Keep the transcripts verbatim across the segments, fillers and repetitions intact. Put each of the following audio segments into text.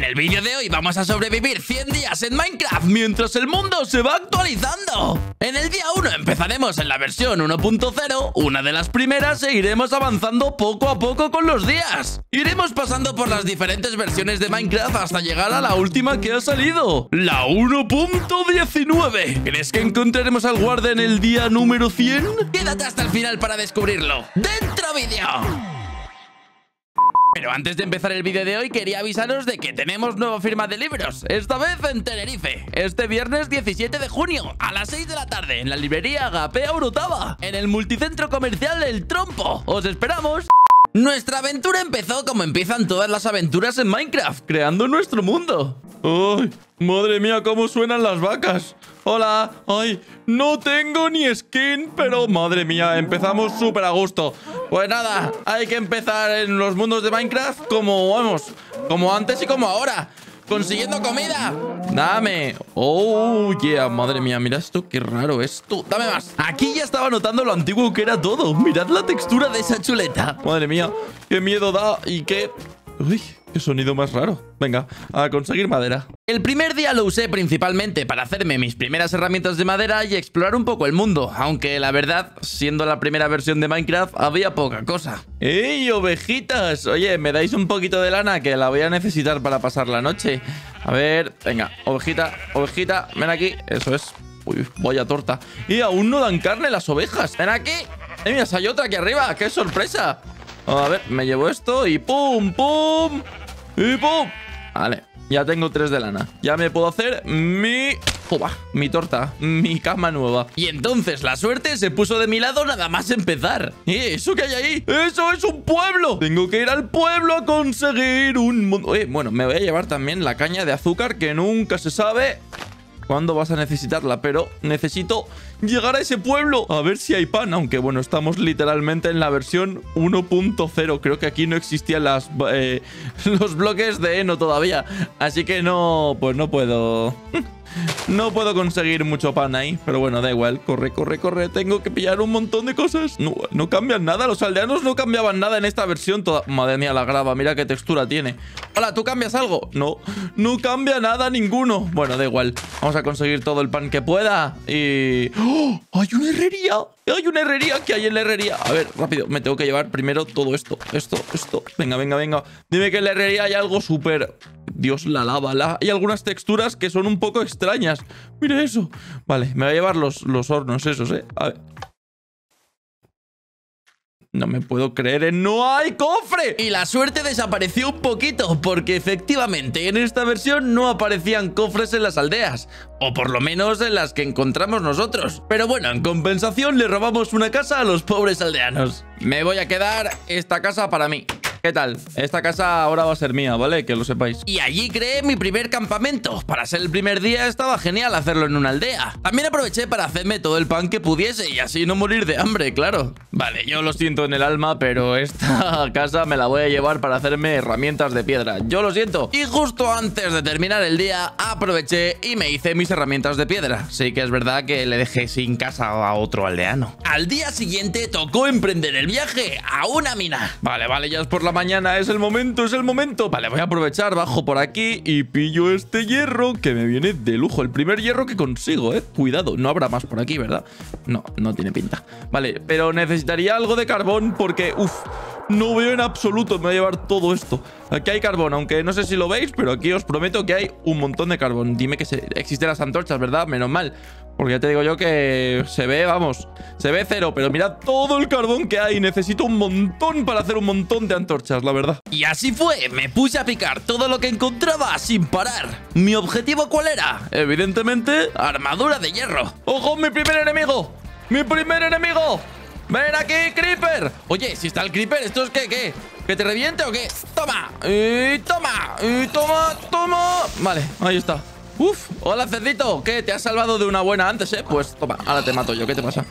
el vídeo de hoy vamos a sobrevivir cien días en Minecraft mientras el mundo se va actualizando. En el día uno empezaremos en la versión uno punto cero, una de las primeras, e iremos avanzando poco a poco con los días. Iremos pasando por las diferentes versiones de Minecraft hasta llegar a la última que ha salido, la uno punto diecinueve. ¿Crees que encontraremos al guarda en el día número cien? Quédate hasta el final para descubrirlo. ¡Dentro vídeo! Pero antes de empezar el vídeo de hoy, quería avisaros de que tenemos nueva firma de libros, esta vez en Tenerife, este viernes diecisiete de junio, a las seis de la tarde, en la librería Agapea Orotava, en el multicentro comercial El Trompo. ¡Os esperamos! Nuestra aventura empezó como empiezan todas las aventuras en Minecraft, creando nuestro mundo. ¡Ay! ¡Madre mía, cómo suenan las vacas! ¡Hola! ¡Ay! No tengo ni skin, pero madre mía, empezamos súper a gusto. Pues nada, hay que empezar en los mundos de Minecraft como, vamos, como antes y como ahora, consiguiendo comida. ¡Dame! ¡Oh, yeah! Madre mía, mira esto, qué raro esto. ¡Dame más! Aquí ya estaba notando lo antiguo que era todo. Mirad la textura de esa chuleta. Madre mía, qué miedo da y qué... ¡Uy! ¡Qué sonido más raro! Venga, a conseguir madera. El primer día lo usé principalmente para hacerme mis primeras herramientas de madera y explorar un poco el mundo, aunque la verdad, siendo la primera versión de Minecraft, había poca cosa. ¡Ey, ovejitas! Oye, ¿me dais un poquito de lana? Que la voy a necesitar para pasar la noche. A ver, venga, ovejita, ovejita, ven aquí. Eso es. Uy, vaya torta. Y aún no dan carne las ovejas. ¡Ven aquí! ¡Eh, mira, hay otra aquí arriba! ¡Qué sorpresa! A ver, me llevo esto y ¡pum, pum! ¡Y pum! Vale, ya tengo tres de lana. Ya me puedo hacer mi... ¡Uba! Mi torta, mi cama nueva. Y entonces la suerte se puso de mi lado nada más empezar. ¿Eh? ¿Eso que hay ahí? ¡Eso es un pueblo! Tengo que ir al pueblo a conseguir un... Eh, bueno, me voy a llevar también la caña de azúcar, que nunca se sabe cuándo vas a necesitarla, pero necesito llegar a ese pueblo a ver si hay pan, aunque bueno, estamos literalmente en la versión uno punto cero. Creo que aquí no existían las, eh, los bloques de heno todavía, así que no, pues no puedo... No puedo conseguir mucho pan ahí, pero bueno, da igual. Corre, corre, corre. Tengo que pillar un montón de cosas. No, no cambian nada. Los aldeanos no cambiaban nada en esta versión. Toda... Madre mía, la grava. Mira qué textura tiene. Hola, ¿tú cambias algo? No, no cambia nada ninguno. Bueno, da igual. Vamos a conseguir todo el pan que pueda. Y... ¡Oh! ¡Hay una herrería! ¡Hay una herrería! ¿Qué hay en la herrería? A ver, rápido. Me tengo que llevar primero todo esto. Esto, esto. Venga, venga, venga. Dime que en la herrería hay algo súper... Dios, la lava, la... Hay algunas texturas que son un poco extrañas. Mira eso. Vale, me voy a llevar los, los hornos esos, ¿eh? A ver. No me puedo creer en... ¡No hay cofre! Y la suerte desapareció un poquito, porque efectivamente en esta versión no aparecían cofres en las aldeas. O por lo menos en las que encontramos nosotros. Pero bueno, en compensación le robamos una casa a los pobres aldeanos. Me voy a quedar esta casa para mí. ¿Qué tal? Esta casa ahora va a ser mía, ¿vale? Que lo sepáis. Y allí creé mi primer campamento. Para ser el primer día estaba genial hacerlo en una aldea. También aproveché para hacerme todo el pan que pudiese y así no morir de hambre, claro. Vale, yo lo siento en el alma, pero esta casa me la voy a llevar para hacerme herramientas de piedra. Yo lo siento. Y justo antes de terminar el día, aproveché y me hice mis herramientas de piedra. Sí que es verdad que le dejé sin casa a otro aldeano. Al día siguiente tocó emprender el viaje a una mina. Vale, vale, ya es por la mañana, es el momento, es el momento. Vale, voy a aprovechar, bajo por aquí y pillo este hierro que me viene de lujo. El primer hierro que consigo, eh. Cuidado, no habrá más por aquí, ¿verdad? No, no tiene pinta. Vale, pero necesitaría algo de carbón porque, uff, no veo en absoluto. Me voy a llevar todo esto. Aquí hay carbón, aunque no sé si lo veis, pero aquí os prometo que hay un montón de carbón. Dime que se... existen las antorchas, ¿verdad? Menos mal. Porque ya te digo yo que se ve, vamos, se ve cero. Pero mirad todo el carbón que hay. Necesito un montón para hacer un montón de antorchas, la verdad. Y así fue. Me puse a picar todo lo que encontraba sin parar. ¿Mi objetivo cuál era? Evidentemente, armadura de hierro. ¡Ojo, mi primer enemigo! ¡Mi primer enemigo! ¡Ven aquí, Creeper! Oye, si está el Creeper, ¿esto es qué? ¿Qué? ¿Que te reviente o qué? ¡Toma! ¡Y toma! ¡Y toma! ¡Toma! Vale, ahí está. Uf, hola cerdito, ¿qué? ¿Te has salvado de una buena antes, eh? Pues toma, ahora te mato yo, ¿qué te pasa?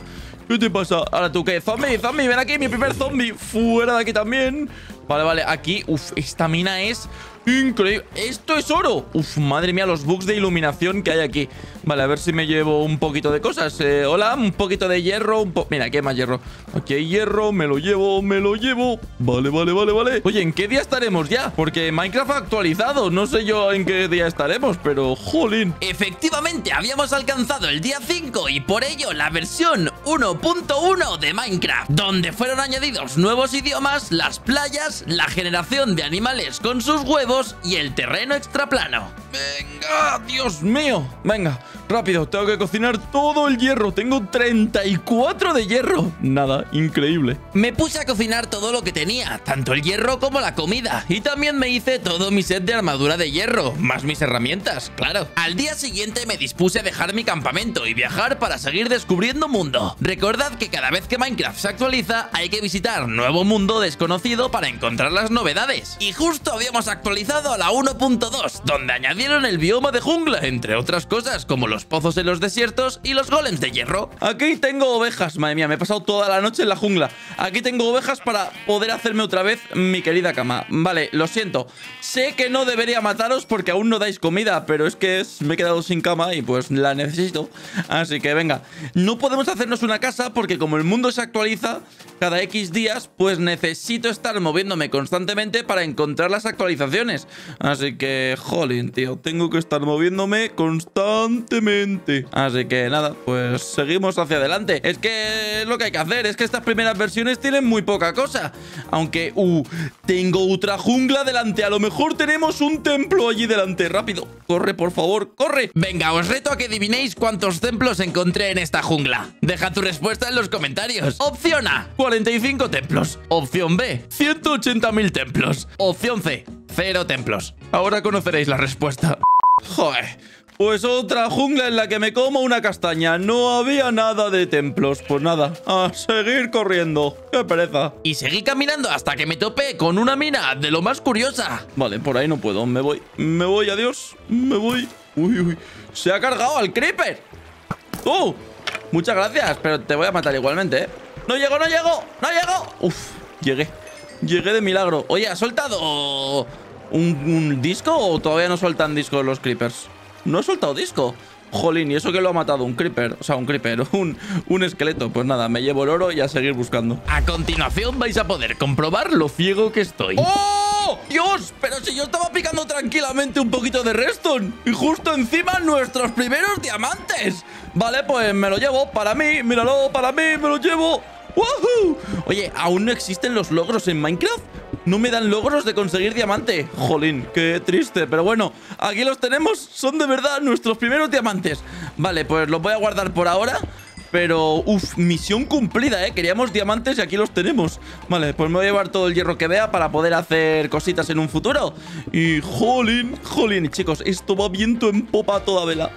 ¿Qué te pasa? Ahora tú, ¿qué? Zombie, zombie, ven aquí, mi primer zombie. Fuera de aquí también. Vale, vale, aquí, uf, esta mina es increíble. ¡Esto es oro! Uf, madre mía, los bugs de iluminación que hay aquí. Vale, a ver si me llevo un poquito de cosas. Eh, hola, un poquito de hierro. Un po Mira, aquí hay más hierro. Aquí hay hierro, me lo llevo, me lo llevo. Vale, vale, vale, vale. Oye, ¿en qué día estaremos ya? Porque Minecraft ha actualizado. No sé yo en qué día estaremos, pero jolín. Efectivamente, habíamos alcanzado el día cinco y por ello la versión uno punto uno de Minecraft, donde fueron añadidos nuevos idiomas, las playas, la generación de animales con sus huevos y el terreno extraplano. Venga, Dios mío. Venga, rápido, tengo que cocinar todo el hierro. Tengo treinta y cuatro de hierro. Nada, increíble. Me puse a cocinar todo lo que tenía, tanto el hierro como la comida. Y también me hice todo mi set de armadura de hierro, más mis herramientas, claro. Al día siguiente me dispuse a dejar mi campamento y viajar para seguir descubriendo mundo. Recordad que cada vez que Minecraft se actualiza, hay que visitar nuevo mundo desconocido para encontrar las novedades. Y justo habíamos actualizado a la uno punto dos, donde añadieron el bioma de jungla, entre otras cosas, como los pozos en los desiertos y los golems de hierro. Aquí tengo ovejas, madre mía, me he pasado toda la noche en la jungla. Aquí tengo ovejas para poder hacerme otra vez mi querida cama. Vale, lo siento. Sé que no debería mataros porque aún no dais comida, pero es que es, me he quedado sin cama y pues la necesito. Así que venga, no podemos hacernos una casa porque como el mundo se actualiza cada X días, pues necesito estar moviéndome constantemente para encontrar las actualizaciones. Así que, jolín, tío, tengo que estar moviéndome constantemente. Así que nada, pues seguimos hacia adelante. Es que es lo que hay que hacer, es que estas primeras versiones tienen muy poca cosa. Aunque, uh, tengo otra jungla delante. A lo mejor tenemos un templo allí delante. Rápido, corre, por favor, corre. Venga, os reto a que adivinéis cuántos templos encontré en esta jungla. Deja tu respuesta en los comentarios. Opción A, cuarenta y cinco templos. Opción B, ciento ochenta mil templos. Opción C, cero templos. Ahora conoceréis la respuesta. Joder, pues otra jungla en la que me como una castaña. No había nada de templos. Pues nada, a seguir corriendo. ¡Qué pereza! Y seguí caminando hasta que me topé con una mina de lo más curiosa. Vale, por ahí no puedo. Me voy. Me voy, adiós. Me voy. Uy, uy. Se ha cargado al creeper. ¡Oh! Muchas gracias, pero te voy a matar igualmente, ¿eh? ¡No llego, no llego! ¡No llego! Uf, llegué. Llegué de milagro. Oye, ¿ha soltado un, un disco o todavía no sueltan discos los creepers? No he soltado disco. Jolín, y eso que lo ha matado un creeper. O sea, un creeper, un, un esqueleto. Pues nada, me llevo el oro y a seguir buscando. A continuación vais a poder comprobar lo ciego que estoy. ¡Oh! ¡Dios! Pero si yo estaba picando tranquilamente un poquito de redstone. Y justo encima nuestros primeros diamantes. Vale, pues me lo llevo para mí. Míralo, para mí, me lo llevo. ¡Woohoo! Oye, ¿aún no existen los logros en Minecraft? No me dan logros de conseguir diamante. Jolín, qué triste. Pero bueno, aquí los tenemos. Son de verdad nuestros primeros diamantes. Vale, pues los voy a guardar por ahora. Pero, uff, misión cumplida, ¿eh? Queríamos diamantes y aquí los tenemos. Vale, pues me voy a llevar todo el hierro que vea para poder hacer cositas en un futuro. Y, jolín, jolín. Y chicos, esto va viento en popa a toda vela.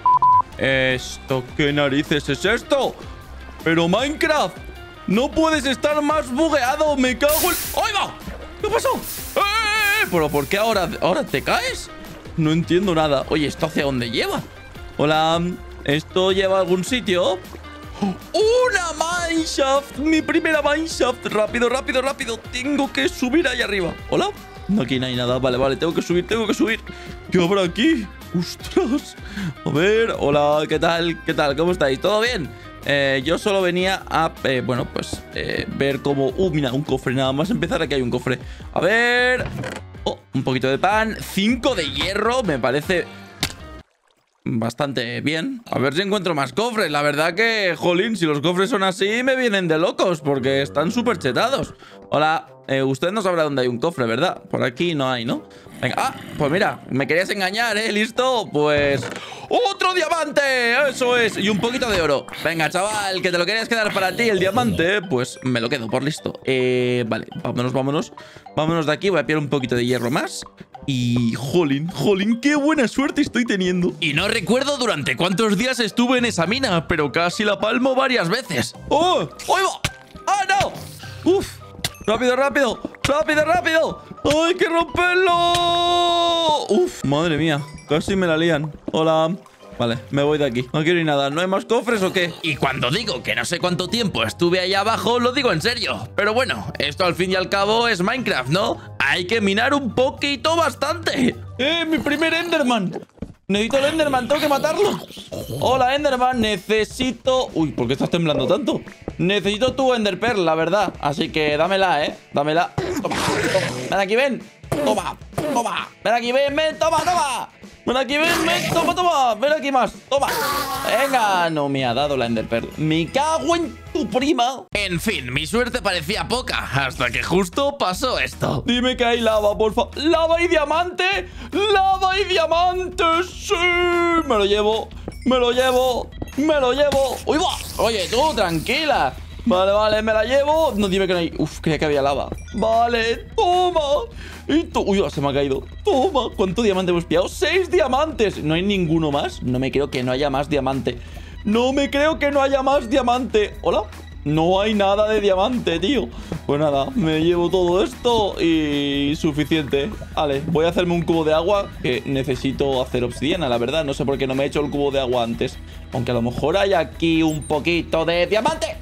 ¿Esto qué narices es esto? Pero Minecraft, no puedes estar más bugueado. Me cago en... ¡Ahí va! ¿Qué pasó? ¡Eh! ¿Pero por qué ahora, ahora te caes? No entiendo nada. Oye, ¿esto hacia dónde lleva? Hola, ¿esto lleva a algún sitio? ¡Una mineshaft! ¡Mi primera mineshaft! Rápido, rápido, rápido. Tengo que subir ahí arriba. ¿Hola? No, aquí no hay nada. Vale, vale, tengo que subir, tengo que subir. ¿Qué habrá aquí? ¡Ostras! A ver, hola, ¿qué tal? ¿Qué tal? ¿Cómo estáis? ¿Todo bien? Eh, yo solo venía a, eh, bueno, pues eh, ver cómo... Uh, mira, un cofre, nada más empezar aquí hay un cofre. A ver... Oh, un poquito de pan. Cinco de hierro, me parece bastante bien. A ver si encuentro más cofres. La verdad que, jolín, si los cofres son así, me vienen de locos, porque están súper chetados. Hola, eh, usted no sabrá dónde hay un cofre, ¿verdad? Por aquí no hay, ¿no? Venga, ah, pues mira, me querías engañar, ¿eh? ¿Listo? Pues... ¡otro diamante! ¡Eso es! Y un poquito de oro. Venga, chaval, que te lo querías quedar para ti, el diamante. Pues me lo quedo, por listo. Eh, vale, vámonos, vámonos. Vámonos de aquí, voy a pillar un poquito de hierro más. Y... jolín, jolín, qué buena suerte estoy teniendo. Y no recuerdo durante cuántos días estuve en esa mina, pero casi la palmo varias veces. ¡Oh! ¡Ahí va! ¡Ah, no! ¡Uf! ¡Rápido, rápido! ¡Rápido, rápido! ¡Hay que romperlo! ¡Uf! Madre mía, casi me la lían. Hola. Vale, me voy de aquí. No quiero ir nada. ¿No hay más cofres o qué? Y cuando digo que no sé cuánto tiempo estuve ahí abajo, lo digo en serio. Pero bueno, esto al fin y al cabo es Minecraft, ¿no? Hay que minar un poquito bastante. ¡Eh, mi primer Enderman! Necesito el Enderman, tengo que matarlo. Hola, Enderman, necesito... Uy, ¿por qué estás temblando tanto? Necesito tu Enderpearl, la verdad. Así que dámela, ¿eh? Dámela. Toma, toma. Ven aquí, ven. Toma, toma. Ven aquí, ven, ven. Toma, toma. Ven aquí, ven, ven. Toma, toma. Ven aquí más. Toma. Venga, no me ha dado la Enderpearl. Me cago en tu prima. En fin, mi suerte parecía poca. Hasta que justo pasó esto. Dime que hay lava, por favor. ¡Lava y diamante! ¡Lava y diamante! ¡Sí! Me lo llevo. Me lo llevo. Me lo llevo. ¡Uy, va! Oye, tú, tranquila. Vale, vale, me la llevo. No, dime que no hay... Uf, creía que había lava. Vale, toma. Y to... Uy, se me ha caído. Toma. ¿Cuánto diamante hemos pillado? ¡Seis diamantes! ¿No hay ninguno más? No me creo que no haya más diamante. No me creo que no haya más diamante. ¿Hola? No hay nada de diamante, tío. Pues nada, me llevo todo esto y suficiente. Vale, voy a hacerme un cubo de agua, que necesito hacer obsidiana, la verdad. No sé por qué no me he hecho el cubo de agua antes. Aunque a lo mejor hay aquí un poquito de diamante.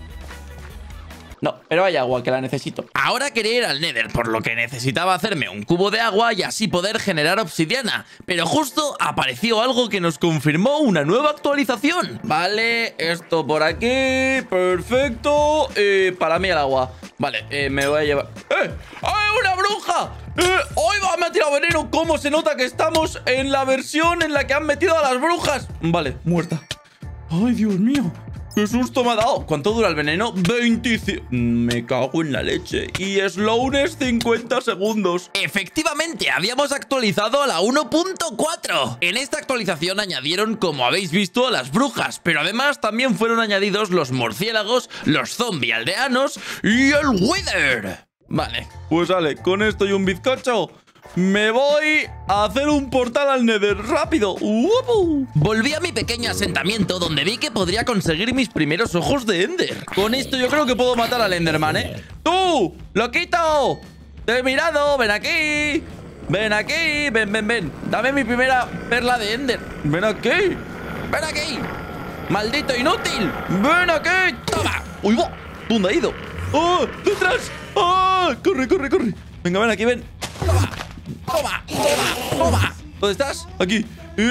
No, pero hay agua, que la necesito. Ahora quería ir al Nether, por lo que necesitaba hacerme un cubo de agua y así poder generar obsidiana. Pero justo apareció algo que nos confirmó una nueva actualización. Vale, esto por aquí. Perfecto. Eh, para mí el agua. Vale, eh, me voy a llevar... ¡Eh! ¡Hay una bruja! ¡Eh! ¡Hoy va! Me ha tirado veneno! ¿Cómo se nota que estamos en la versión en la que han metido a las brujas? Vale, muerta. ¡Ay, Dios mío! ¡Qué susto me ha dado! ¿Cuánto dura el veneno? veinticinco... Me cago en la leche. Y slowness cincuenta segundos. Efectivamente, habíamos actualizado a la uno punto cuatro. En esta actualización añadieron, como habéis visto, a las brujas. Pero además también fueron añadidos los murciélagos, los zombie aldeanos y el wither. Vale, pues vale, con esto y un bizcocho me voy a hacer un portal al Nether. ¡Rápido! ¡Upu! Volví a mi pequeño asentamiento donde vi que podría conseguir mis primeros ojos de Ender. Con esto yo creo que puedo matar al Enderman, ¿eh? ¡Tú! ¡Loquito! ¡Te he mirado! ¡Ven aquí! ¡Ven aquí! ¡Ven, ven, ven! ¡Dame mi primera perla de Ender! ¡Ven aquí! ¡Ven aquí! ¡Maldito inútil! ¡Ven aquí! ¡Toma! ¡Uy, va! ¿Dónde ha ido? ¡Oh! ¡Detrás! ¡Oh! ¡Corre, corre, corre! Venga, ven aquí, ven. ¡Toma! ¡Toma! ¡Toma! ¡Toma! ¿Dónde estás? Aquí.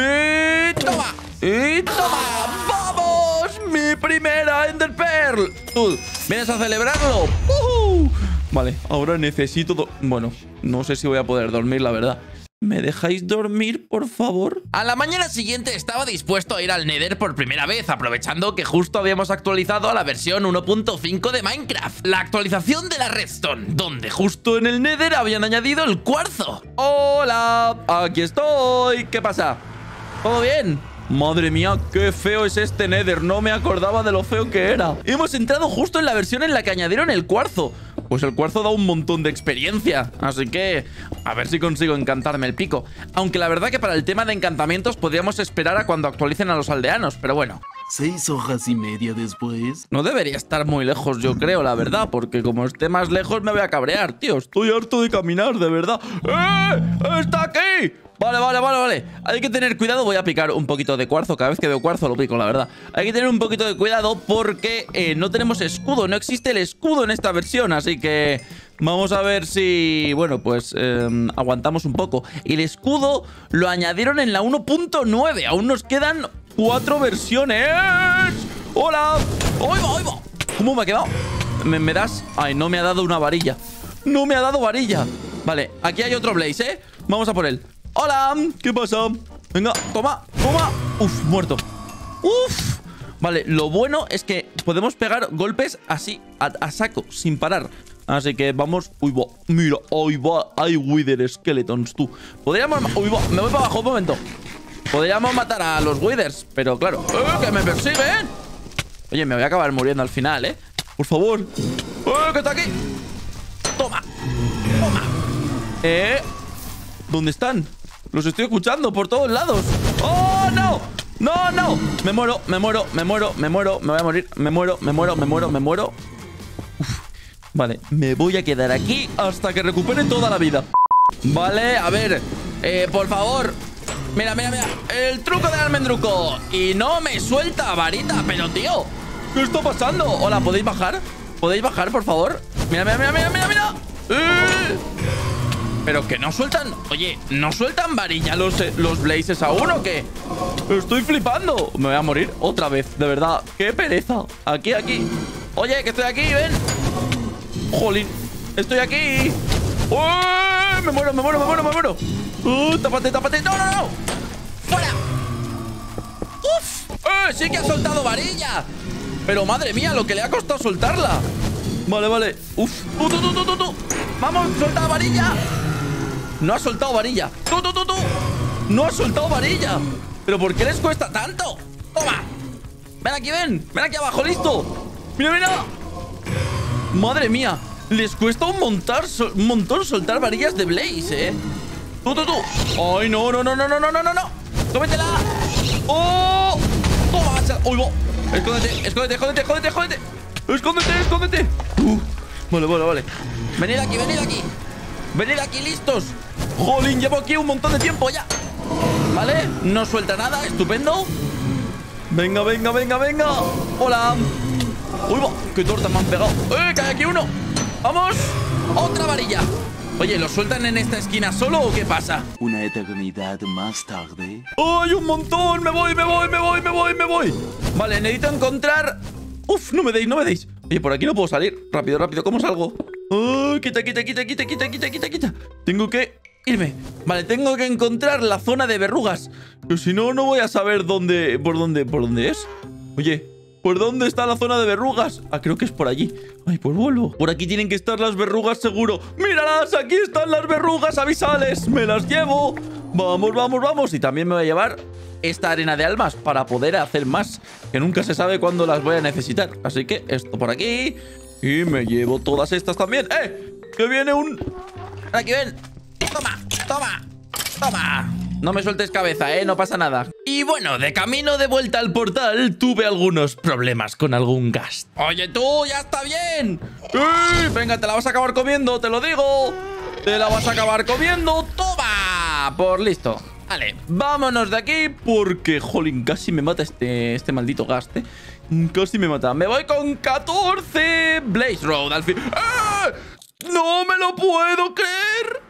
¡Y toma! ¡Y toma! ¡Vamos! ¡Mi primera Enderpearl! ¿Tú vienes a celebrarlo? ¡Uh! Vale, ahora necesito... do- Bueno, no sé si voy a poder dormir, la verdad. ¿Me dejáis dormir, por favor? A la mañana siguiente estaba dispuesto a ir al Nether por primera vez, aprovechando que justo habíamos actualizado a la versión uno punto cinco de Minecraft, la actualización de la Redstone, donde justo en el Nether habían añadido el cuarzo. ¡Hola! ¡Aquí estoy! ¿Qué pasa? ¿Todo bien? Madre mía, qué feo es este Nether. No me acordaba de lo feo que era. Hemos entrado justo en la versión en la que añadieron el cuarzo. Pues el cuarzo da un montón de experiencia. Así que a ver si consigo encantarme el pico. Aunque la verdad que para el tema de encantamientos podríamos esperar a cuando actualicen a los aldeanos. Pero bueno. Seis hojas y media después. No debería estar muy lejos, yo creo, la verdad. Porque como esté más lejos me voy a cabrear, tío. Estoy harto de caminar, de verdad. ¡Eh! ¡Está aquí! Vale, vale, vale, vale. Hay que tener cuidado. Voy a picar un poquito de cuarzo. Cada vez que veo cuarzo lo pico, la verdad. Hay que tener un poquito de cuidado porque eh, no tenemos escudo. No existe el escudo en esta versión. Así que vamos a ver si... Bueno, pues eh, aguantamos un poco. El escudo lo añadieron en la uno punto nueve. Aún nos quedan cuatro versiones. ¡Hola! ¡Oiga, oiga! ¿Cómo me ha quedado? ¿Me, me das? Ay, no me ha dado una varilla. No me ha dado varilla. Vale, aquí hay otro Blaze, ¿eh? Vamos a por él. ¡Hola! ¿Qué pasa? Venga, toma, toma. Uf, muerto. Uf. Vale, lo bueno es que podemos pegar golpes así, a, a saco, sin parar. Así que vamos... Uy, va. Mira, ahí va. Hay Wither Skeletons, tú. Podríamos... Uy, va. Me voy para abajo, un momento. Podríamos matar a los Withers, pero claro... ¡Eh, que me persiguen! Oye, me voy a acabar muriendo al final, ¿eh? Por favor. ¡Eh, que está aquí! Toma. Toma. Eh... ¿Dónde están? Los estoy escuchando por todos lados. ¡Oh, no! ¡No, no! Me muero, me muero, me muero, me muero. Me voy a morir. Me muero, me muero, me muero, me muero. Uf. Vale, me voy a quedar aquí hasta que recupere toda la vida. Vale, a ver. Eh, por favor. Mira, mira, mira. El truco del almendruco. Y no me suelta varita. Pero, tío, ¿qué está pasando? Hola, ¿podéis bajar? ¿Podéis bajar, por favor? Mira, mira, mira, mira, mira, mira. ¡Eh! Pero que no sueltan... Oye, ¿no sueltan varilla los, los blazes aún o qué? Estoy flipando. Me voy a morir otra vez, de verdad. ¡Qué pereza! Aquí, aquí. Oye, que estoy aquí, ven. Jolín, estoy aquí. ¡Oh! Me muero, me muero, me muero, me muero. ¡Uh! ¡Tápate, tápate! ¡No, no, no! ¡Fuera! ¡Uf! ¡Eh! ¡Sí que ha soltado varilla! Pero madre mía, lo que le ha costado soltarla. Vale, vale. ¡Uf! ¡Tú, tú, tú, tú, tú, tú! ¡Vamos! ¡Suelta varilla! No ha soltado varilla. ¡Tú, tú, tú, tú! No ha soltado varilla. ¿Pero por qué les cuesta tanto? ¡Toma! ¡Ven aquí, ven! ¡Ven aquí abajo, listo! ¡Mira, mira! ¡Madre mía! Les cuesta un montón, sol, un montón soltar varillas de Blaze, ¿eh? ¡Tú, tú, tú! ¡Ay, no, no, no, no, no, no, no, no! ¡Cómetela! ¡Oh! ¡Toma! ¡Uy, va! ¡Escóndete, escóndete, escóndete, escóndete, escóndete! ¡Escóndete, escóndete! Uh, vale, vale, vale. Venid aquí, venid aquí. Venid aquí, listos. Jolín, llevo aquí un montón de tiempo ya. ¿Vale? No suelta nada, estupendo. Venga, venga, venga, venga. Hola. Uy, va, qué torta me han pegado. ¡Eh, que hay aquí uno! ¡Vamos! ¡Otra varilla! Oye, ¿lo sueltan en esta esquina solo o qué pasa? Una eternidad más tarde. ¡Ay, un montón! ¡Me voy, me voy, me voy, me voy, me voy! Vale, necesito encontrar... ¡Uf! No me deis, no me deis. Oye, por aquí no puedo salir. Rápido, rápido, ¿cómo salgo? ¡Oh! Quita, quita, quita, quita, quita, quita, quita, quita. Tengo que irme. Vale, tengo que encontrar la zona de verrugas. Pero si no, no voy a saber dónde... ¿Por dónde? ¿Por dónde es? Oye, ¿por dónde está la zona de verrugas? Ah, creo que es por allí. Ay, pues vuelvo. Por aquí tienen que estar las verrugas seguro. ¡Míralas! Aquí están las verrugas avisales. Me las llevo. Vamos, vamos, vamos. Y también me voy a llevar esta arena de almas para poder hacer más, que nunca se sabe cuándo las voy a necesitar. Así que esto por aquí. Y me llevo todas estas también. ¡Eh! Que viene un... Aquí ven. Toma, toma, toma. No me sueltes cabeza, ¿eh? No pasa nada. Y bueno, de camino de vuelta al portal, tuve algunos problemas con algún gas. Oye, tú, ya está bien. ¡Eh! Venga, te la vas a acabar comiendo, te lo digo. Te la vas a acabar comiendo. ¡Toma! Por listo. Vale, vámonos de aquí porque, jolín, casi me mata este, este maldito gaste. Casi me mata. Me voy con catorce. Blaze Road al fin. ¡Eh! ¡No me lo puedo creer!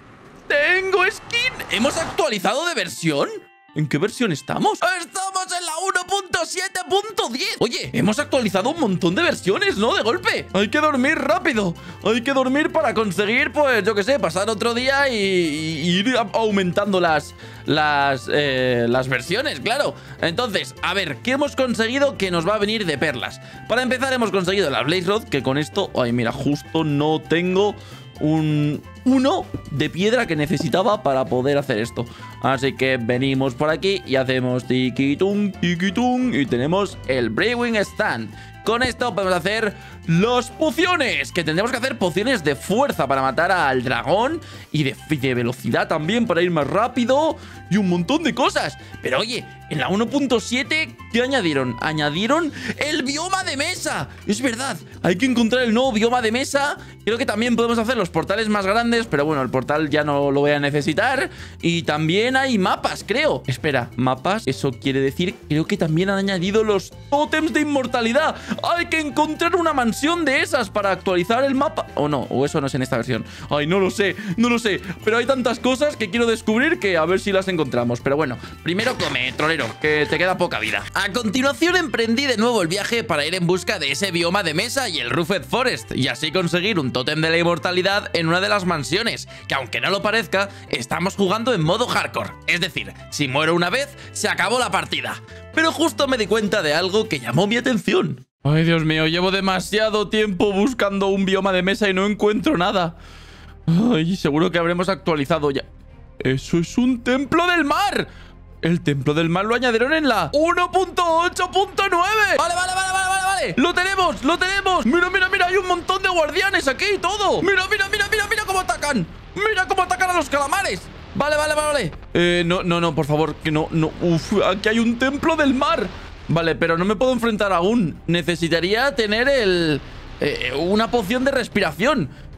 ¡Tengo skin! ¿Hemos actualizado de versión? ¿En qué versión estamos? ¡Estamos en la uno punto siete punto diez! Oye, hemos actualizado un montón de versiones, ¿no? De golpe. Hay que dormir rápido. Hay que dormir para conseguir, pues, yo qué sé, pasar otro día y, y ir aumentando las, las, eh, las versiones, claro. Entonces, a ver, ¿qué hemos conseguido que nos va a venir de perlas? Para empezar, hemos conseguido la Blaze Rod, que con esto... Ay, mira, justo no tengo un... uno de piedra que necesitaba para poder hacer esto. Así que venimos por aquí y hacemos tiquitung, tiquitung y tenemos el Brewing Stand. Con esto podemos hacer las pociones, que tendremos que hacer pociones de fuerza para matar al dragón y de, de velocidad también para ir más rápido y un montón de cosas. Pero oye, en la uno punto siete, ¿qué añadieron? Añadieron el bioma de mesa. Es verdad, hay que encontrar el nuevo bioma de mesa. Creo que también podemos hacer los portales más grandes, pero bueno, el portal ya no lo voy a necesitar. Y también hay mapas, creo. Espera, mapas, eso quiere decir, creo que también han añadido los tótems de inmortalidad. Hay que encontrar una mansión de esas para actualizar el mapa. O no, o eso no es en esta versión. Ay, no lo sé, no lo sé. Pero hay tantas cosas que quiero descubrir que a ver si las encontramos. Pero bueno, primero come, trolero, que te queda poca vida. A continuación emprendí de nuevo el viaje para ir en busca de ese bioma de mesa y el Roofed Forest, y así conseguir un tótem de la inmortalidad en una de las mansiones, que aunque no lo parezca, estamos jugando en modo hardcore. Es decir, si muero una vez, se acabó la partida. Pero justo me di cuenta de algo que llamó mi atención. Ay, Dios mío, llevo demasiado tiempo buscando un bioma de mesa y no encuentro nada. Ay, seguro que habremos actualizado ya. ¡Eso es un templo del mar! El templo del mar lo añadieron en la uno punto ocho punto nueve. Vale, vale, vale, vale, vale, vale. ¡Lo tenemos, lo tenemos! Mira, mira, mira, hay un montón de guardianes aquí y todo. Mira, mira, mira, mira, mira cómo atacan. Mira cómo atacan a los calamares. Vale, vale, vale, vale. Eh, no, no, no, por favor, que no, no. Uf, aquí hay un templo del mar. Vale, pero no me puedo enfrentar aún. Necesitaría tener el... Eh, una poción de respiración.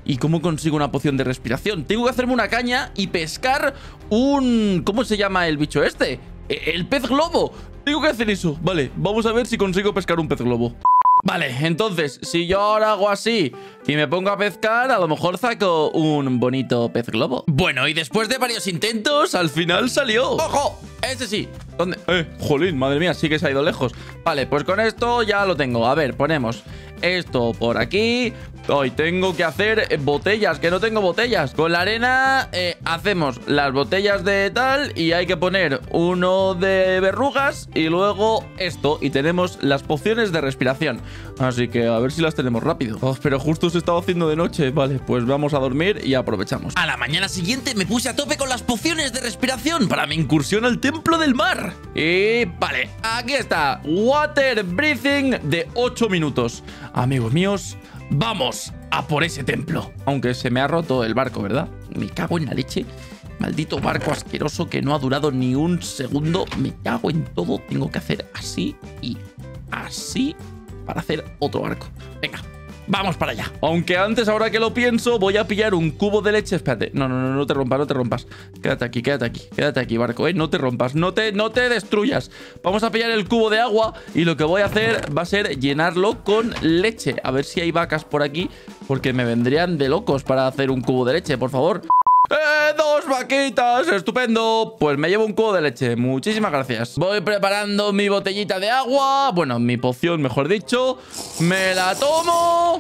¿Y cómo consigo una poción de respiración? Tengo que hacerme una caña y pescar un... ¿Cómo se llama el bicho este? El pez globo. Tengo que hacer eso. Vale, vamos a ver si consigo pescar un pez globo. Vale, entonces, si yo ahora hago así y me pongo a pescar, a lo mejor saco un bonito pez globo. Bueno, y después de varios intentos, al final salió. ¡Ojo! Ese sí. ¿Dónde? Eh, jolín, madre mía, sí que se ha ido lejos. Vale, pues con esto ya lo tengo. A ver, ponemos esto por aquí. Hoy tengo que hacer botellas, que no tengo botellas. Con la arena eh, hacemos las botellas de tal y hay que poner uno de verrugas y luego esto. Y tenemos las pociones de respiración. Así que a ver si las tenemos rápido. Oh, pero justo se estaba haciendo de noche. Vale, pues vamos a dormir y aprovechamos. A la mañana siguiente me puse a tope con las pociones de respiración para mi incursión al templo del mar. Y vale, aquí está. Water breathing de ocho minutos. Amigos míos, vamos a por ese templo. Aunque se me ha roto el barco, ¿verdad? Me cago en la leche. Maldito barco asqueroso que no ha durado ni un segundo. Me cago en todo. Tengo que hacer así y así para hacer otro barco. Venga, vamos para allá. Aunque antes, ahora que lo pienso, voy a pillar un cubo de leche. Espérate. No, no, no, no te rompas, no te rompas. Quédate aquí, quédate aquí. Quédate aquí, barco, ¿eh? No te rompas, no te, no te destruyas. Vamos a pillar el cubo de agua y lo que voy a hacer va a ser llenarlo con leche. A ver si hay vacas por aquí, porque me vendrían de locos para hacer un cubo de leche, por favor. ¡Eh! ¡Dos vaquitas! ¡Estupendo! Pues me llevo un cubo de leche. Muchísimas gracias. Voy preparando mi botellita de agua. Bueno, mi poción, mejor dicho. Me la tomo.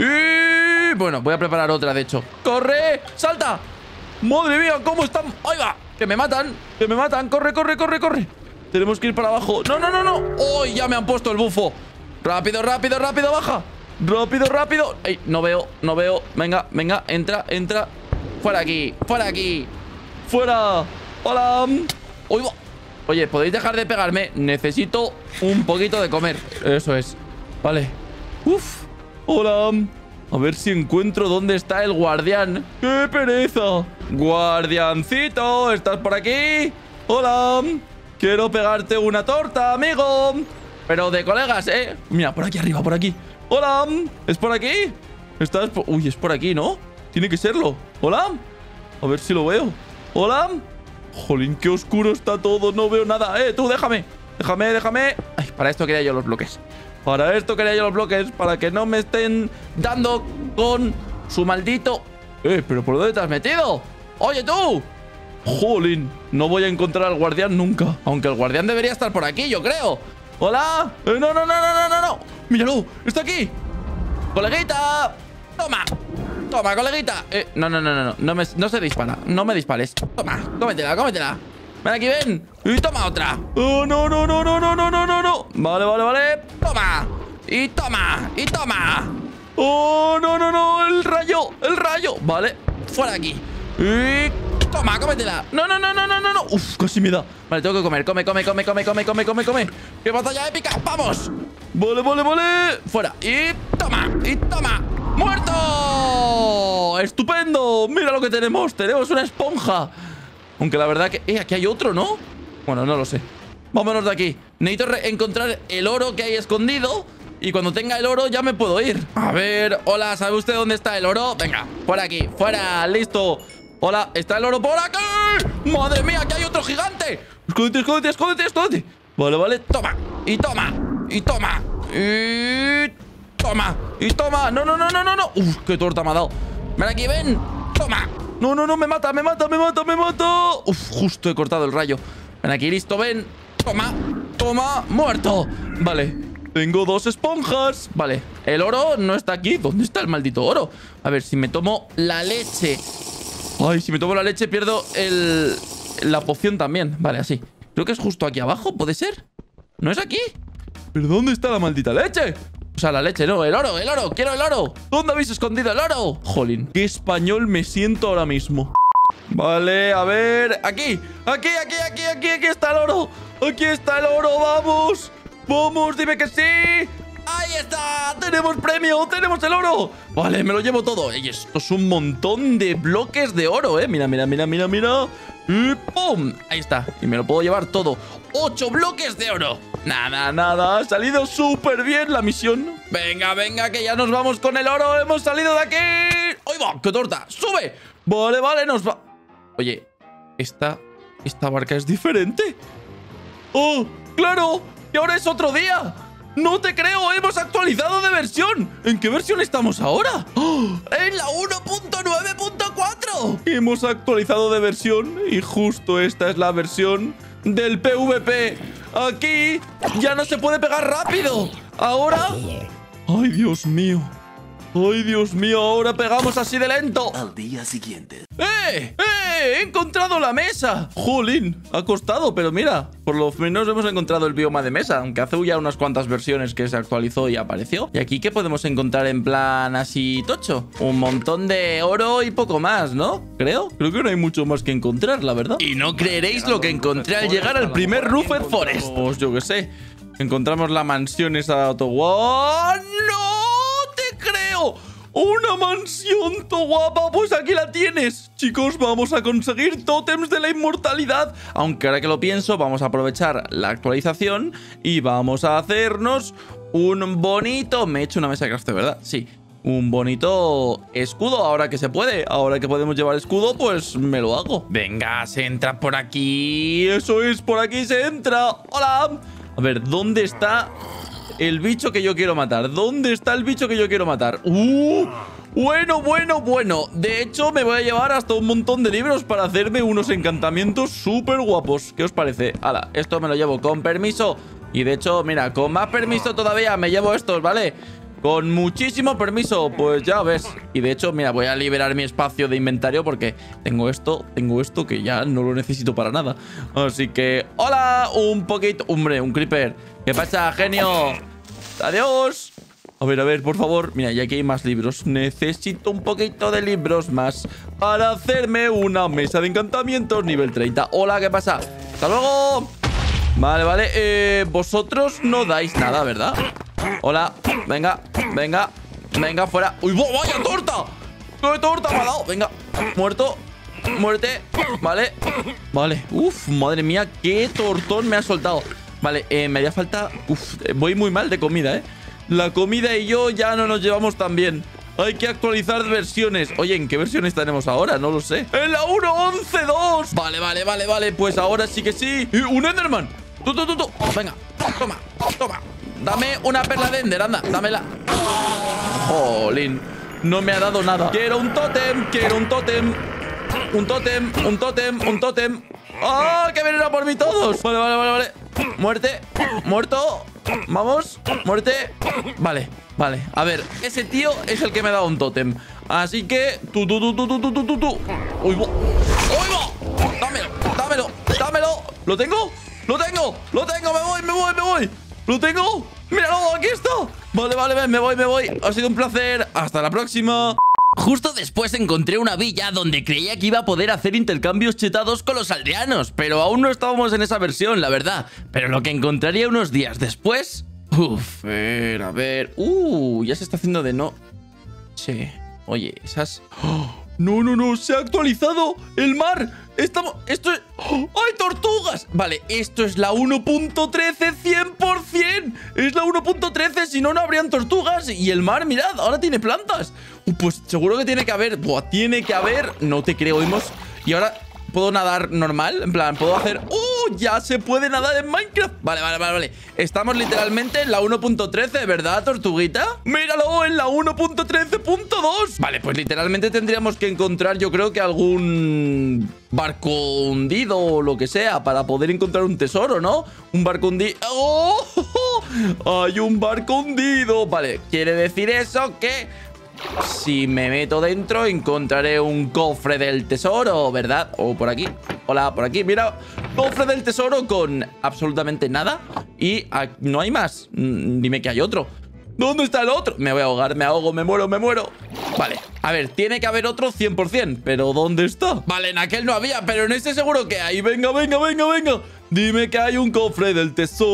Y... bueno, voy a preparar otra, de hecho. ¡Corre! ¡Salta! ¡Madre mía! ¿Cómo están? ¡Ahí va! ¡Que me matan! ¡Que me matan! ¡Corre, corre, corre, corre! Tenemos que ir para abajo. ¡No, no, no, no! ¡Oh! Ya me han puesto el bufo. ¡Rápido, rápido, rápido! ¡Baja! ¡Rápido, rápido! ¡Ey! No veo, no veo. Venga, venga. Entra, entra. ¡Fuera aquí! ¡Fuera aquí! ¡Fuera! ¡Hola! ¡Uy, va! Oye, ¿podéis dejar de pegarme? Necesito un poquito de comer. Eso es. Vale. ¡Uf! ¡Hola! A ver si encuentro dónde está el guardián. ¡Qué pereza! ¡Guardiancito! ¿Estás por aquí? ¡Hola! Quiero pegarte una torta, amigo. Pero de colegas, ¿eh? Mira, por aquí arriba, por aquí. ¡Hola! ¿Es por aquí? ¿Estás por... uy, es por aquí, ¿no? Tiene que serlo. ¿Hola? A ver si lo veo. ¿Hola? Jolín, qué oscuro está todo. No veo nada. Eh, tú, déjame. Déjame, déjame. Ay, para esto quería yo los bloques. Para esto quería yo los bloques. Para que no me estén dando con su maldito... Eh, ¿pero por dónde te has metido? Oye, tú. Jolín, no voy a encontrar al guardián nunca. Aunque el guardián debería estar por aquí, yo creo. ¿Hola? Eh, no, no, no, no, no, no, no. Míralo, está aquí. Coleguita. Toma. Toma, coleguita. Eh, no, no, no, no, no. No, me, no se dispara. No me dispares. Toma, cómetela, cómetela. Ven aquí, ven. Y toma otra. Oh, no, no, no, no, no, no, no, no, no. Vale, vale, vale. Toma. Y toma. Y toma. Oh, no, no, no. El rayo. El rayo. Vale. Fuera de aquí. Y toma, cómetela. No, no, no, no, no, no, no. Uf, casi me da. Vale, tengo que comer. Come, come, come, come, come, come, come, come. ¡Qué batalla épica! ¡Vamos! Vale, vale, vale. Fuera. Y toma. Y toma. ¡Muerto! ¡Estupendo! Mira lo que tenemos. Tenemos una esponja. Aunque la verdad que... Eh, aquí hay otro, ¿no? Bueno, no lo sé. Vámonos de aquí. Necesito encontrar el oro que hay escondido. Y cuando tenga el oro ya me puedo ir. A ver, hola, ¿sabe usted dónde está el oro? Venga, por aquí, fuera, listo. Hola, ¿está el oro por aquí? ¡Madre mía, que hay otro gigante! Escóndete, escóndete, escóndete, escóndete. Vale, vale, toma. Y toma. Y toma. Y... toma. Y toma. No, no, no, no, no, no. Uf, qué torta me ha dado. Ven aquí, ven. Toma. No, no, no, me mata, me mata, me mata, me mata. Uf, justo he cortado el rayo. Ven aquí, listo, ven. Toma. Toma. Muerto. Vale. Tengo dos esponjas. Vale, el oro no está aquí. ¿Dónde está el maldito oro? A ver, si me tomo la leche. Ay, si me tomo la leche pierdo el... la poción también. Vale, así. Creo que es justo aquí abajo, ¿puede ser? ¿No es aquí? ¿Pero dónde está la maldita leche? O sea, la leche, no, el oro, el oro. Quiero el oro. ¿Dónde habéis escondido el oro? Jolín, qué español me siento ahora mismo. Vale, a ver. Aquí, aquí, aquí, aquí, aquí, aquí está el oro. Aquí está el oro, vamos. Vamos, dime que sí. ¡Ahí está! ¡Tenemos premio! ¡Tenemos el oro! Vale, me lo llevo todo. Y esto es un montón de bloques de oro, ¿eh? Mira, mira, mira, mira, mira. Y ¡pum! Ahí está. Y me lo puedo llevar todo. ¡Ocho bloques de oro! Nada, nada. Ha salido súper bien la misión. Venga, venga, que ya nos vamos con el oro. ¡Hemos salido de aquí! ¡Ay, va! ¡Qué torta! ¡Sube! Vale, vale, nos va... Oye, esta... Esta barca es diferente. ¡Oh! ¡Claro! ¡Y ahora es otro día! ¡No te creo! ¡Hemos actualizado de versión! ¿En qué versión estamos ahora? ¡Oh! ¡En la uno punto nueve punto cuatro! Hemos actualizado de versión y justo esta es la versión del PvP. Aquí ya no se puede pegar rápido. Ahora... ¡Ay, Dios mío! ¡Ay, Dios mío! Ahora pegamos así de lento. Al día siguiente. ¡Eh! ¡Eh! ¡He encontrado la mesa! ¡Jolín! Ha costado, pero mira, por lo menos hemos encontrado el bioma de mesa, aunque hace ya unas cuantas versiones que se actualizó y apareció. ¿Y aquí qué podemos encontrar en plan así tocho? Un montón de oro y poco más, ¿no? Creo. Creo que no hay mucho más que encontrar, la verdad. Y no creeréis lo que encontré al llegar al primer Roofed Forest. Pues yo qué sé. Encontramos la mansión esa de Autowar. ¡No te creo! ¡Una mansión, to guapa! Pues aquí la tienes. Chicos, vamos a conseguir tótems de la inmortalidad. Aunque ahora que lo pienso, vamos a aprovechar la actualización y vamos a hacernos un bonito... Me he hecho una mesa de crafteo, ¿verdad? Sí. Un bonito escudo, ahora que se puede. Ahora que podemos llevar escudo, pues me lo hago. Venga, se entra por aquí. Eso es, por aquí se entra. ¡Hola! A ver, ¿dónde está el bicho que yo quiero matar? ¿Dónde está el bicho que yo quiero matar? ¡Uh! Bueno, bueno, bueno. De hecho, me voy a llevar hasta un montón de libros para hacerme unos encantamientos súper guapos. ¿Qué os parece? Hala, esto me lo llevo con permiso. Y de hecho, mira, con más permiso todavía me llevo estos, ¿vale? Con muchísimo permiso, pues ya ves. Y de hecho, mira, voy a liberar mi espacio de inventario porque tengo esto, tengo esto que ya no lo necesito para nada. Así que, ¡hola! Un poquito... Hombre, un creeper. ¿Qué pasa, genio? ¡Adiós! A ver, a ver, por favor. Mira, y aquí hay más libros. Necesito un poquito de libros más para hacerme una mesa de encantamientos nivel treinta. Hola, ¿qué pasa? ¡Hasta luego! Vale, vale. Eh, vosotros no dais nada, ¿verdad? Hola, venga, venga, venga, fuera. ¡Uy, vaya torta! ¡Qué torta me ha dado! Venga, muerto, muerte. Vale, vale. Uf, madre mía, qué tortón me ha soltado. Vale, eh, me haría falta... Uf, voy muy mal de comida, ¿eh? La comida y yo ya no nos llevamos tan bien. Hay que actualizar versiones. Oye, ¿en qué versiones tenemos ahora? No lo sé. ¡En la uno punto once punto dos! Vale, vale, vale, vale. Pues ahora sí que sí. ¡Eh, un Enderman! ¡Tú, tú, tú, tú! Venga, toma, toma. Dame una perla de Ender, anda, dámela. Jolín, no me ha dado nada. Quiero un tótem, quiero un tótem. Un tótem, un tótem, un tótem. ¡Ah! ¡Oh, que vienen a por mí todos! Vale, vale, vale, vale. Muerte, muerto. Vamos, muerte. Vale, vale. A ver, ese tío es el que me ha dado un tótem. Así que... Tú, tú, tú, tú, tú, tú, tú, tú, tú. ¡Uy, va! ¡Uy, va! Dámelo, dámelo, dámelo. ¿Lo tengo? ¡Lo tengo! ¡Lo tengo! ¡Me voy, me voy, me voy! ¡Lo tengo! ¡Míralo! ¡Aquí está! Vale, vale, me voy, me voy. Ha sido un placer. Hasta la próxima. Justo después encontré una villa donde creía que iba a poder hacer intercambios chetados con los aldeanos, pero aún no estábamos en esa versión, la verdad. Pero lo que encontraría unos días después... Uf, a ver, a ver... Uh, ya se está haciendo de no... Che, oye, esas... ¡Oh! No, no, no, se ha actualizado el mar. Estamos... Esto es... ¡Oh! ¡Hay tortugas! Vale, esto es la uno punto trece cien por cien. Es la uno punto trece, si no, no habrían tortugas. Y el mar, mirad, ahora tiene plantas. Uh, pues seguro que tiene que haber... Buah, tiene que haber... No te creo, hemos... Y ahora... ¿Puedo nadar normal? En plan, ¿puedo hacer...? ¡Uh! Ya se puede nadar en Minecraft. Vale, vale, vale, vale. Estamos literalmente en la uno punto trece, ¿verdad, tortuguita? ¡Míralo! En la uno punto trece punto dos. Vale, pues literalmente tendríamos que encontrar, yo creo que algún barco hundido o lo que sea para poder encontrar un tesoro, ¿no? Un barco hundido... ¡Oh! ¡Hay un barco hundido! Vale, quiere decir eso que... Si me meto dentro encontraré un cofre del tesoro, ¿verdad? O por aquí. Hola, por aquí, mira. Cofre del tesoro con absolutamente nada. Y ah, no hay más. Mm, dime que hay otro. ¿Dónde está el otro? Me voy a ahogar, me ahogo, me muero, me muero. Vale, a ver, tiene que haber otro cien por cien. Pero ¿dónde está? Vale, en aquel no había, pero en este seguro que hay. Venga, venga, venga, venga. Dime que hay un cofre del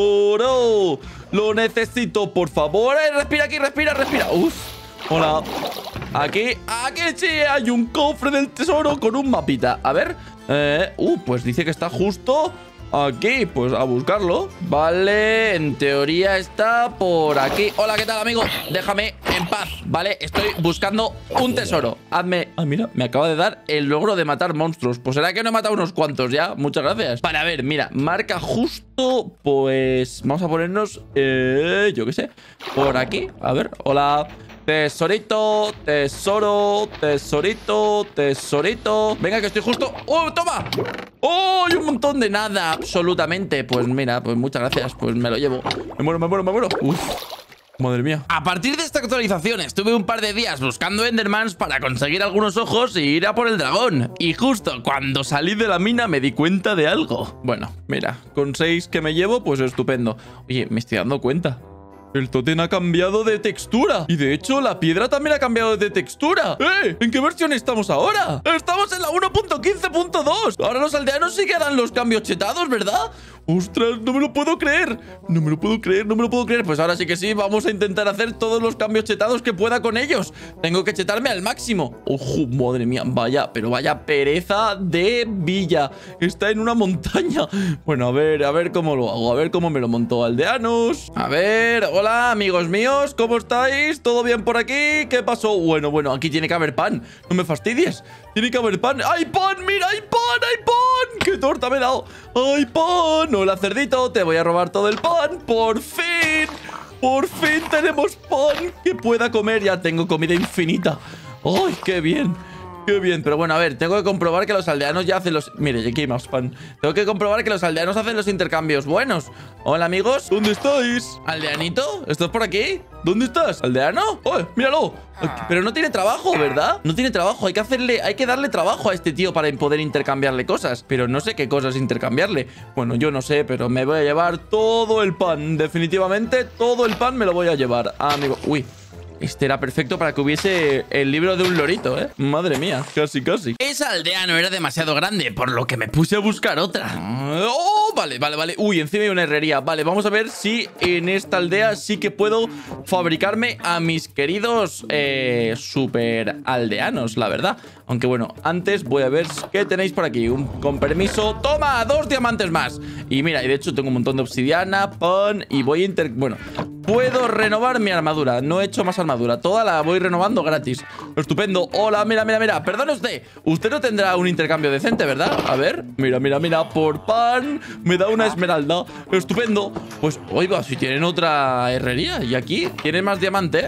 tesoro. Lo necesito, por favor. Eh, respira aquí, respira, respira. Uf. Hola. Aquí, aquí sí hay un cofre del tesoro con un mapita. A ver. Eh, uh, pues dice que está justo aquí. Pues a buscarlo. Vale, en teoría está por aquí. Hola, ¿qué tal, amigo? Déjame en paz, ¿vale? Estoy buscando un tesoro. Hazme... Ah, mira, me acaba de dar el logro de matar monstruos. Pues será que no he matado unos cuantos ya. Muchas gracias. Para ver, mira, marca justo. Pues vamos a ponernos, eh, yo qué sé, por aquí. A ver, hola. Tesorito, tesoro, tesorito, tesorito. Venga, que estoy justo. ¡Oh, toma! ¡Oh, y un montón de nada! Absolutamente. Pues mira, pues muchas gracias. Pues me lo llevo. Me muero, me muero, me muero. Uf. Madre mía. A partir de esta actualización estuve un par de días buscando Endermans para conseguir algunos ojos y ir a por el dragón. Y justo cuando salí de la mina me di cuenta de algo. Bueno, mira, con seis que me llevo, pues estupendo. Oye, me estoy dando cuenta. El tótem ha cambiado de textura. Y de hecho, la piedra también ha cambiado de textura. ¡Eh! ¿En qué versión estamos ahora? ¡Estamos en la uno punto quince punto dos! Ahora los aldeanos sí que dan los cambios chetados, ¿verdad? ¡Ostras! No me lo puedo creer. No me lo puedo creer, no me lo puedo creer. Pues ahora sí que sí, vamos a intentar hacer todos los cambios chetados que pueda con ellos. Tengo que chetarme al máximo. ¡Ojo! Madre mía, vaya, pero vaya pereza de villa. Está en una montaña. Bueno, a ver, a ver cómo lo hago. A ver cómo me lo monto, aldeanos. A ver, hola. Hola, amigos míos, ¿cómo estáis? ¿Todo bien por aquí? ¿Qué pasó? Bueno, bueno, aquí tiene que haber pan. No me fastidies. Tiene que haber pan. ¡Hay pan! ¡Mira, hay pan! ¡Hay pan! ¡Qué torta me he dado! ¡Hay pan! Hola, cerdito, te voy a robar todo el pan. ¡Por fin! ¡Por fin tenemos pan que pueda comer! Ya tengo comida infinita. ¡Ay, qué bien! ¡Qué bien! Pero bueno, a ver, tengo que comprobar que los aldeanos ya hacen los... Mire, aquí hay más pan. Tengo que comprobar que los aldeanos hacen los intercambios buenos. Hola, amigos. ¿Dónde estáis? ¿Aldeanito? ¿Estás por aquí? ¿Dónde estás? ¿Aldeano? ¡Oh, míralo! Pero no tiene trabajo, ¿verdad? No tiene trabajo. Hay que hacerle... Hay que darle trabajo a este tío para poder intercambiarle cosas. Pero no sé qué cosas intercambiarle. Bueno, yo no sé, pero me voy a llevar todo el pan. Definitivamente, todo el pan me lo voy a llevar. Ah, amigo... Uy... Este era perfecto para que hubiese el libro de un lorito, ¿eh? Madre mía, casi, casi. Esa aldea no era demasiado grande, por lo que me puse a buscar otra. ¡Oh! Vale, vale, vale. Uy, encima hay una herrería. Vale, vamos a ver si en esta aldea sí que puedo fabricarme a mis queridos eh, super aldeanos, la verdad. Aunque bueno, antes voy a ver qué tenéis por aquí. Un, con permiso. ¡Toma! Dos diamantes más. Y mira, y de hecho tengo un montón de obsidiana, pan y voy a inter... Bueno, puedo renovar mi armadura. No he hecho más armadura. Toda la voy renovando gratis. Estupendo. Hola, mira, mira, mira. Perdone usted. Usted no tendrá un intercambio decente, ¿verdad? A ver. Mira, mira, mira. Por pan me da una esmeralda. Estupendo. Pues, oiga, si tienen otra herrería. Y aquí tienen más diamante.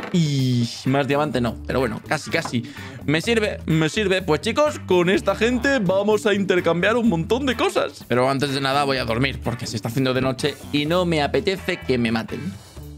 Y más diamante no. Pero bueno, casi, casi. Me sirve, me sirve. Pues chicos, con esta gente vamos a intercambiar un montón de cosas. Pero antes de nada voy a dormir porque se está haciendo de noche y no me apetece que me maten.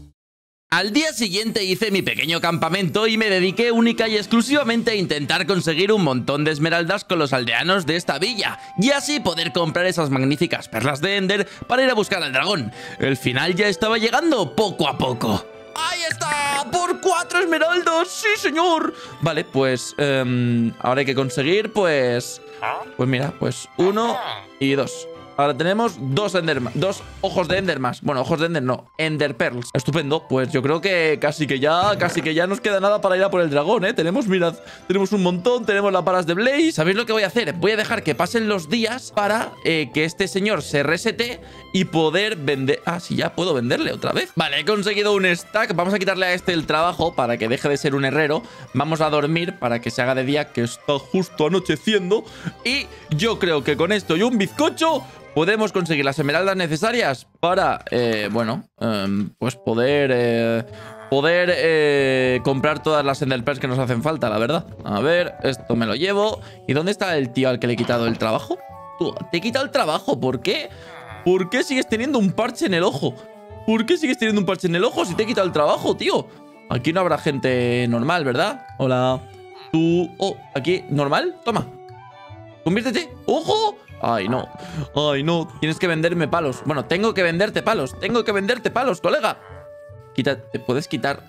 Al día siguiente hice mi pequeño campamento y me dediqué única y exclusivamente a intentar conseguir un montón de esmeraldas con los aldeanos de esta villa y así poder comprar esas magníficas perlas de Ender para ir a buscar al dragón. El final ya estaba llegando poco a poco. ¡Ahí está! ¡Por cuatro esmeraldas! ¡Sí, señor! Vale, pues um, ahora hay que conseguir, pues... Pues mira, pues uno y dos. Ahora tenemos dos Enderman, dos ojos de Ender más. Bueno, ojos de Ender no, Ender Pearls. Estupendo, pues yo creo que casi que ya Casi que ya nos queda nada para ir a por el dragón, ¿eh? Tenemos, mirad, tenemos un montón. Tenemos las varas de Blaze. ¿Sabéis lo que voy a hacer? Voy a dejar que pasen los días para eh, que este señor se resete y poder vender... Ah, sí, ya puedo venderle otra vez. Vale, he conseguido un stack. Vamos a quitarle a este el trabajo para que deje de ser un herrero. Vamos a dormir para que se haga de día, que está justo anocheciendo. Y yo creo que con esto y un bizcocho podemos conseguir las esmeraldas necesarias para, eh, bueno, eh, pues poder... Eh, Poder eh, comprar todas las Ender Pearls que nos hacen falta, la verdad. A ver, esto me lo llevo. ¿Y dónde está el tío al que le he quitado el trabajo? Tú, te he quitado el trabajo, ¿por qué? ¿Por qué sigues teniendo un parche en el ojo? ¿Por qué sigues teniendo un parche en el ojo si te he quitado el trabajo, tío? Aquí no habrá gente normal, ¿verdad? Hola. Tú... Oh, aquí, ¿normal? Toma. Conviértete. ¡Ojo! Ay, no. Ay, no. Tienes que venderme palos. Bueno, tengo que venderte palos. Tengo que venderte palos, colega. Quita, ¿te puedes quitar?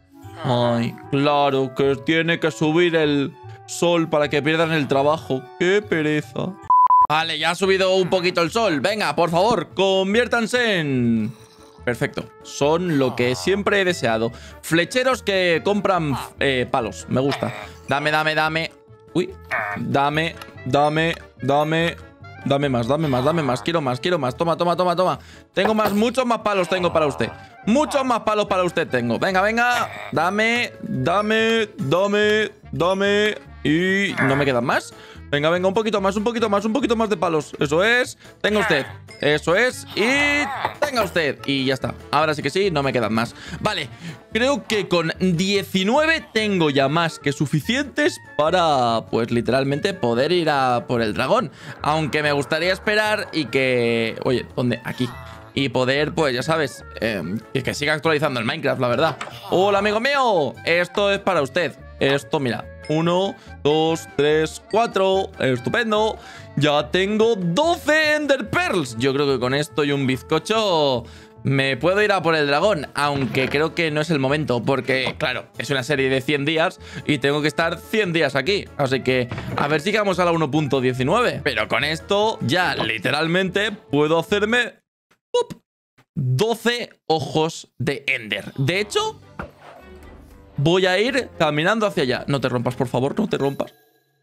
Ay, claro, que tiene que subir el sol para que pierdan el trabajo. ¡Qué pereza! Vale, ya ha subido un poquito el sol. Venga, por favor, conviértanse en... Perfecto. Son lo que siempre he deseado. Flecheros que compran eh, palos. Me gusta. Dame, dame, dame. Uy. Dame, dame, dame. Dame más, dame más, dame más. Quiero más, quiero más. Toma, toma, toma, toma. Tengo más, muchos más palos tengo para usted. Muchos más palos para usted tengo. Venga, venga. Dame, dame, dame, dame. Y no me quedan más. Venga, venga, un poquito más, un poquito más, un poquito más de palos. Eso es. Tenga usted. Eso es. Y tenga usted. Y ya está. Ahora sí que sí, no me quedan más. Vale. Creo que con diecinueve tengo ya más que suficientes para, pues, literalmente poder ir a por el dragón. Aunque me gustaría esperar y que... Oye, ¿dónde? Aquí. Y poder, pues, ya sabes, eh, que siga actualizando el Minecraft, la verdad. Hola, amigo mío. Esto es para usted. Esto, mira. Uno, dos, tres, cuatro. Estupendo. Ya tengo doce Ender Pearls. Yo creo que con esto y un bizcocho me puedo ir a por el dragón. Aunque creo que no es el momento. Porque, claro, es una serie de cien días y tengo que estar cien días aquí. Así que a ver si llegamos a la uno punto diecinueve. Pero con esto ya literalmente puedo hacerme ¡up! doce ojos de Ender. De hecho... voy a ir caminando hacia allá. No te rompas, por favor, no te rompas.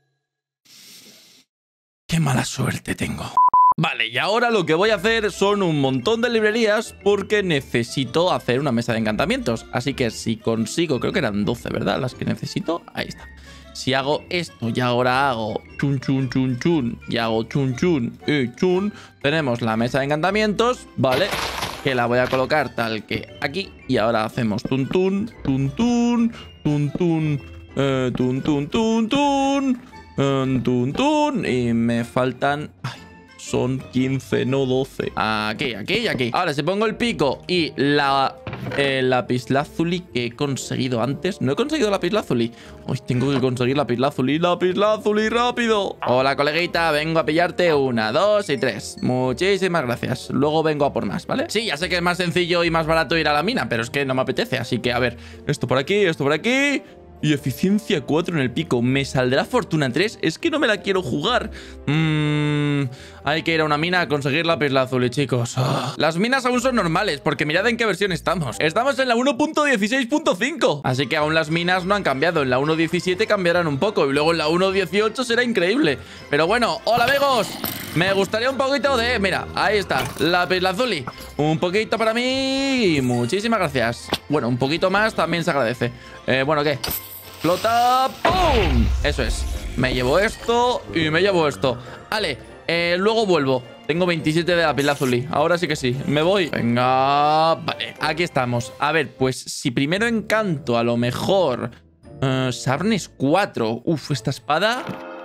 Qué mala suerte tengo. Vale, y ahora lo que voy a hacer son un montón de librerías porque necesito hacer una mesa de encantamientos. Así que si consigo, creo que eran doce, ¿verdad? Las que necesito. Ahí está. Si hago esto y ahora hago chun chun chun chun y hago chun chun y chun, tenemos la mesa de encantamientos, ¿vale? Que la voy a colocar tal que aquí. Y ahora hacemos tun tun, tun tun, tun tun, eh, tun tun tun tun, eh, tun tun. Y me faltan... Ay, son quince, no doce. Aquí, aquí y aquí. Ahora, si pongo el pico y la... El lapislázuli que he conseguido antes. No he conseguido lapislázuli. Hoy tengo que conseguir lapislázuli. ¡Lapislázuli, rápido! Hola, coleguita. Vengo a pillarte una, dos y tres. Muchísimas gracias. Luego vengo a por más, ¿vale? Sí, ya sé que es más sencillo y más barato ir a la mina, pero es que no me apetece. Así que, a ver, esto por aquí, esto por aquí... Y eficiencia cuatro en el pico. ¿Me saldrá fortuna tres? Es que no me la quiero jugar. Mmm... Hay que ir a una mina a conseguir lapislázuli, chicos. Oh. Las minas aún son normales, porque mirad en qué versión estamos. Estamos en la uno punto dieciséis punto cinco. Así que aún las minas no han cambiado. En la uno punto diecisiete cambiarán un poco. Y luego en la uno punto dieciocho será increíble. Pero bueno, hola amigos. Me gustaría un poquito de... Mira, ahí está, lapislázuli. Un poquito para mí. Muchísimas gracias. Bueno, un poquito más también se agradece. Eh, bueno, ¿qué? Explota. ¡Pum! Eso es. Me llevo esto y me llevo esto. Vale, eh, luego vuelvo. Tengo veintisiete de lapislázuli. Ahora sí que sí. Me voy. Venga. Vale, aquí estamos. A ver, pues si primero encanto a lo mejor... Uh, Sarnes cuatro. Uf, esta espada...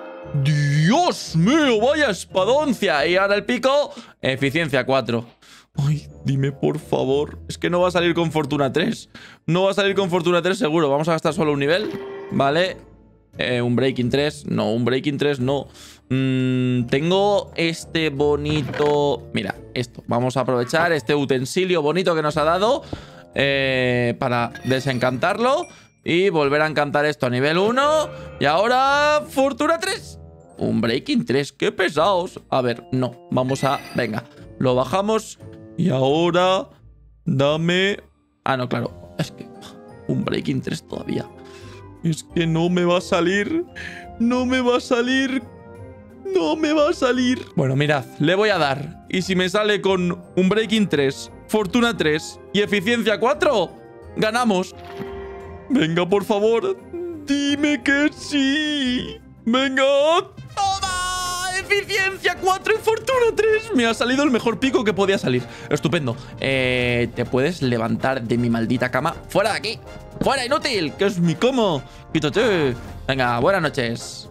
¡Dios mío! ¡Vaya espadoncia! Y ahora el pico... Eficiencia cuatro. Ay, dime por favor. Es que no va a salir con fortuna tres. No va a salir con fortuna tres seguro. Vamos a gastar solo un nivel. Vale. Eh, un breaking tres. No, un breaking tres no. Mm, tengo este bonito... Mira, esto. Vamos a aprovechar este utensilio bonito que nos ha dado. Eh, para desencantarlo. Y volver a encantar esto a nivel uno. Y ahora... Fortuna tres. Un breaking tres. ¡Qué pesados! A ver, no. Vamos a... Venga. Lo bajamos... Y ahora, dame... Ah, no, claro. Es que... Un breaking tres todavía. Es que no me va a salir. No me va a salir. No me va a salir. Bueno, mirad. Le voy a dar. Y si me sale con un breaking tres, fortuna tres y eficiencia cuatro, ganamos. Venga, por favor. Dime que sí. Venga. ¡Toma! Eficiencia cuatro y fortuna tres. Me ha salido el mejor pico que podía salir. Estupendo. Eh, ¿Te puedes levantar de mi maldita cama? ¡Fuera de aquí! ¡Fuera, inútil! ¡Que es mi cama! ¡Quítate! Venga, buenas noches.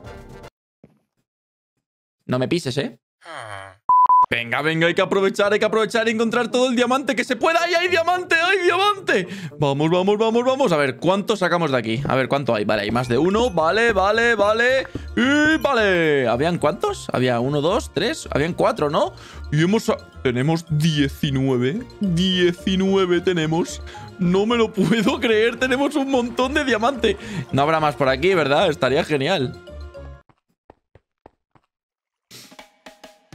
No me pises, ¿eh? Venga, venga, hay que aprovechar, hay que aprovechar y encontrar todo el diamante que se pueda. ¡Ay, hay diamante, hay diamante! Vamos, vamos, vamos, vamos. A ver, ¿cuánto sacamos de aquí? A ver, ¿cuánto hay? Vale, hay más de uno. Vale, vale, vale. Y vale. ¿Habían cuántos? Había uno, dos, tres. Habían cuatro, ¿no? Y hemos... Tenemos diecinueve. diecinueve tenemos. No me lo puedo creer. Tenemos un montón de diamante. No habrá más por aquí, ¿verdad? Estaría genial.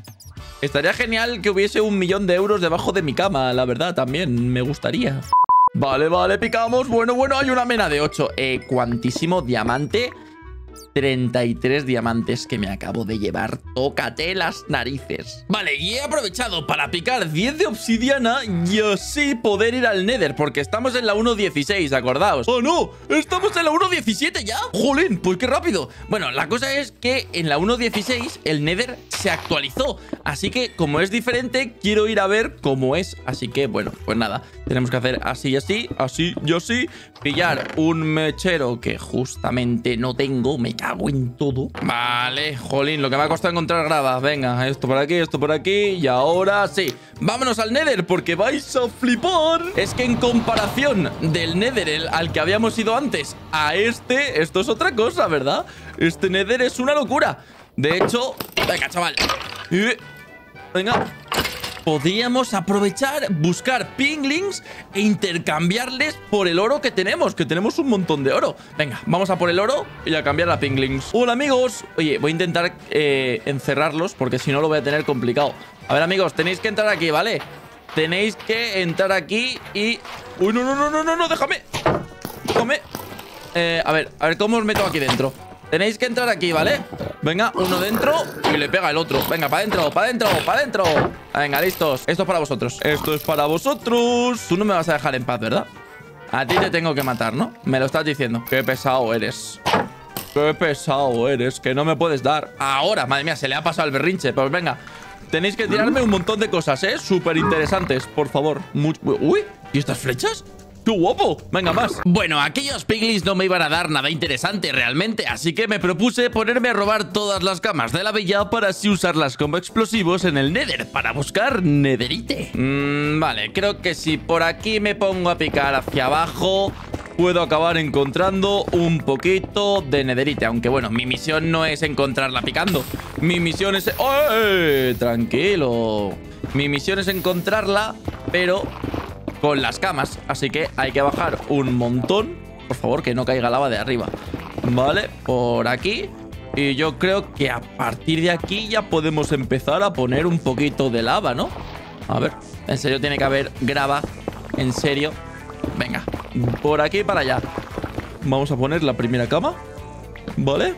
Estaría genial que hubiese un millón de euros debajo de mi cama, la verdad, también me gustaría. Vale, vale, picamos. Bueno, bueno, hay una mena de ocho. Eh, ¿cuantísimo diamante? treinta y tres diamantes que me acabo de llevar. Tócate las narices. Vale, y he aprovechado para picar diez de obsidiana y así poder ir al Nether, porque estamos en la uno dieciséis, acordaos. ¡Oh, no! ¡Estamos en la uno diecisiete ya! ¡Jolín! Pues qué rápido. Bueno, la cosa es que en la uno dieciséis el Nether se actualizó, así que como es diferente, quiero ir a ver cómo es. Así que, bueno, pues nada, tenemos que hacer así y así, así y así. Pillar un mechero que justamente no tengo. Me cago en todo. Vale, jolín, lo que me ha costado encontrar grava. Venga, esto por aquí, esto por aquí. Y ahora sí, vámonos al Nether, porque vais a flipar. Es que en comparación del Nether el, al que habíamos ido antes a este, esto es otra cosa, ¿verdad? Este Nether es una locura. De hecho, venga, chaval. Eh, venga. Podríamos aprovechar, buscar pinglings e intercambiarles por el oro que tenemos, que tenemos un montón de oro. Venga, vamos a por el oro y a cambiar a pinglings. Hola, amigos. Oye, voy a intentar eh, encerrarlos, porque si no lo voy a tener complicado. A ver, amigos, tenéis que entrar aquí, ¿vale? Tenéis que entrar aquí y... Uy, no, no, no, no, no, no, déjame. Déjame. Eh, a ver, a ver cómo os meto aquí dentro. Tenéis que entrar aquí, ¿vale? Venga, uno dentro y le pega el otro. Venga, para adentro, para adentro, para adentro. Venga, listos. Esto es para vosotros. Esto es para vosotros. Tú no me vas a dejar en paz, ¿verdad? A ti te tengo que matar, ¿no? Me lo estás diciendo. Qué pesado eres. Qué pesado eres. Que no me puedes dar. Ahora, madre mía, se le ha pasado el berrinche. Pues venga, tenéis que tirarme un montón de cosas, ¿eh? Súper interesantes, por favor. Much... Uy, ¿y estas flechas? ¡Qué guapo! Venga, más. Bueno, aquellos piglins no me iban a dar nada interesante realmente, así que me propuse ponerme a robar todas las camas de la villa para así usarlas como explosivos en el Nether, para buscar netherite. Mm, vale, creo que si por aquí me pongo a picar hacia abajo, puedo acabar encontrando un poquito de netherite. Aunque bueno, mi misión no es encontrarla picando. Mi misión es... ¡Ay! Tranquilo. Mi misión es encontrarla, pero... con las camas, así que hay que bajar un montón. Por favor, que no caiga lava de arriba. Vale, por aquí. Y yo creo que a partir de aquí ya podemos empezar a poner un poquito de lava, ¿no? A ver, en serio tiene que haber grava. En serio. Venga, por aquí para allá. Vamos a poner la primera cama. Vale.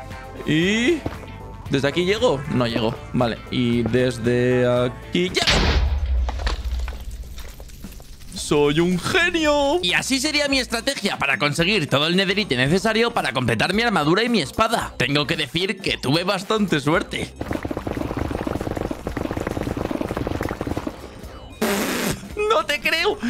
Y... ¿desde aquí llego? No llego. Vale, y desde aquí... ¡ya! ¡Soy un genio! Y así sería mi estrategia para conseguir todo el netherite necesario para completar mi armadura y mi espada. Tengo que decir que tuve bastante suerte. ¡No te creo!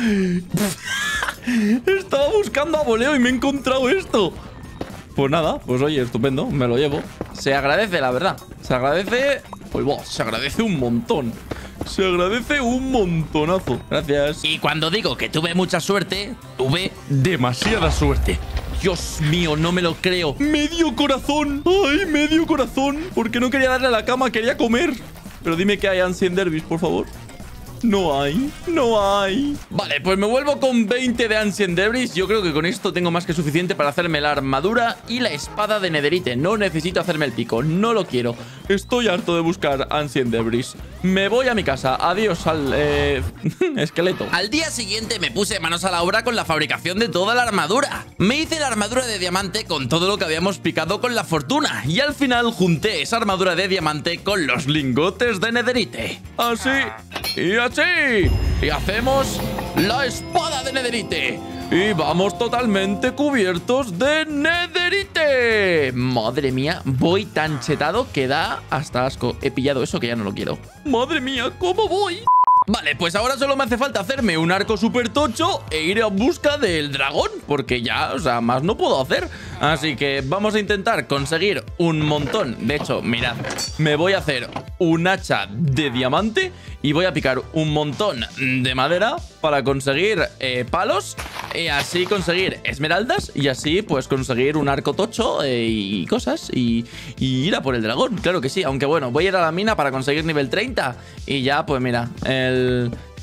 Estaba buscando a voleo y me he encontrado esto. Pues nada, pues oye, estupendo, me lo llevo. Se agradece, la verdad. Se agradece... Pues wow, se agradece un montón. Se agradece un montonazo. Gracias. Y cuando digo que tuve mucha suerte, tuve demasiada suerte. Dios mío, no me lo creo. ¡Medio corazón! ¡Ay, medio corazón! Porque no quería darle a la cama, quería comer. Pero dime que hay Ancient Dervish, por favor. No hay, no hay. Vale, pues me vuelvo con veinte de Ancient Debris. Yo creo que con esto tengo más que suficiente para hacerme la armadura y la espada de netherite. No necesito hacerme el pico, no lo quiero. Estoy harto de buscar Ancient Debris. Me voy a mi casa, adiós al eh, esqueleto. Al día siguiente me puse manos a la obra con la fabricación de toda la armadura. Me hice la armadura de diamante con todo lo que habíamos picado con la fortuna. Y al final junté esa armadura de diamante con los lingotes de netherite. Así y así. Y hacemos la espada de netherite. Y vamos totalmente cubiertos de netherite. Madre mía, voy tan chetado que da hasta asco. He pillado eso que ya no lo quiero. Madre mía, ¿cómo voy? Vale, pues ahora solo me hace falta hacerme un arco súper tocho e ir en busca del dragón, porque ya, o sea, más no puedo hacer. Así que vamos a intentar conseguir un montón. De hecho, mirad, me voy a hacer un hacha de diamante y voy a picar un montón de madera para conseguir eh, palos y así conseguir esmeraldas y así pues conseguir un arco tocho eh, y cosas y, y ir a por el dragón. Claro que sí, aunque bueno, voy a ir a la mina para conseguir nivel treinta y ya pues mira, el...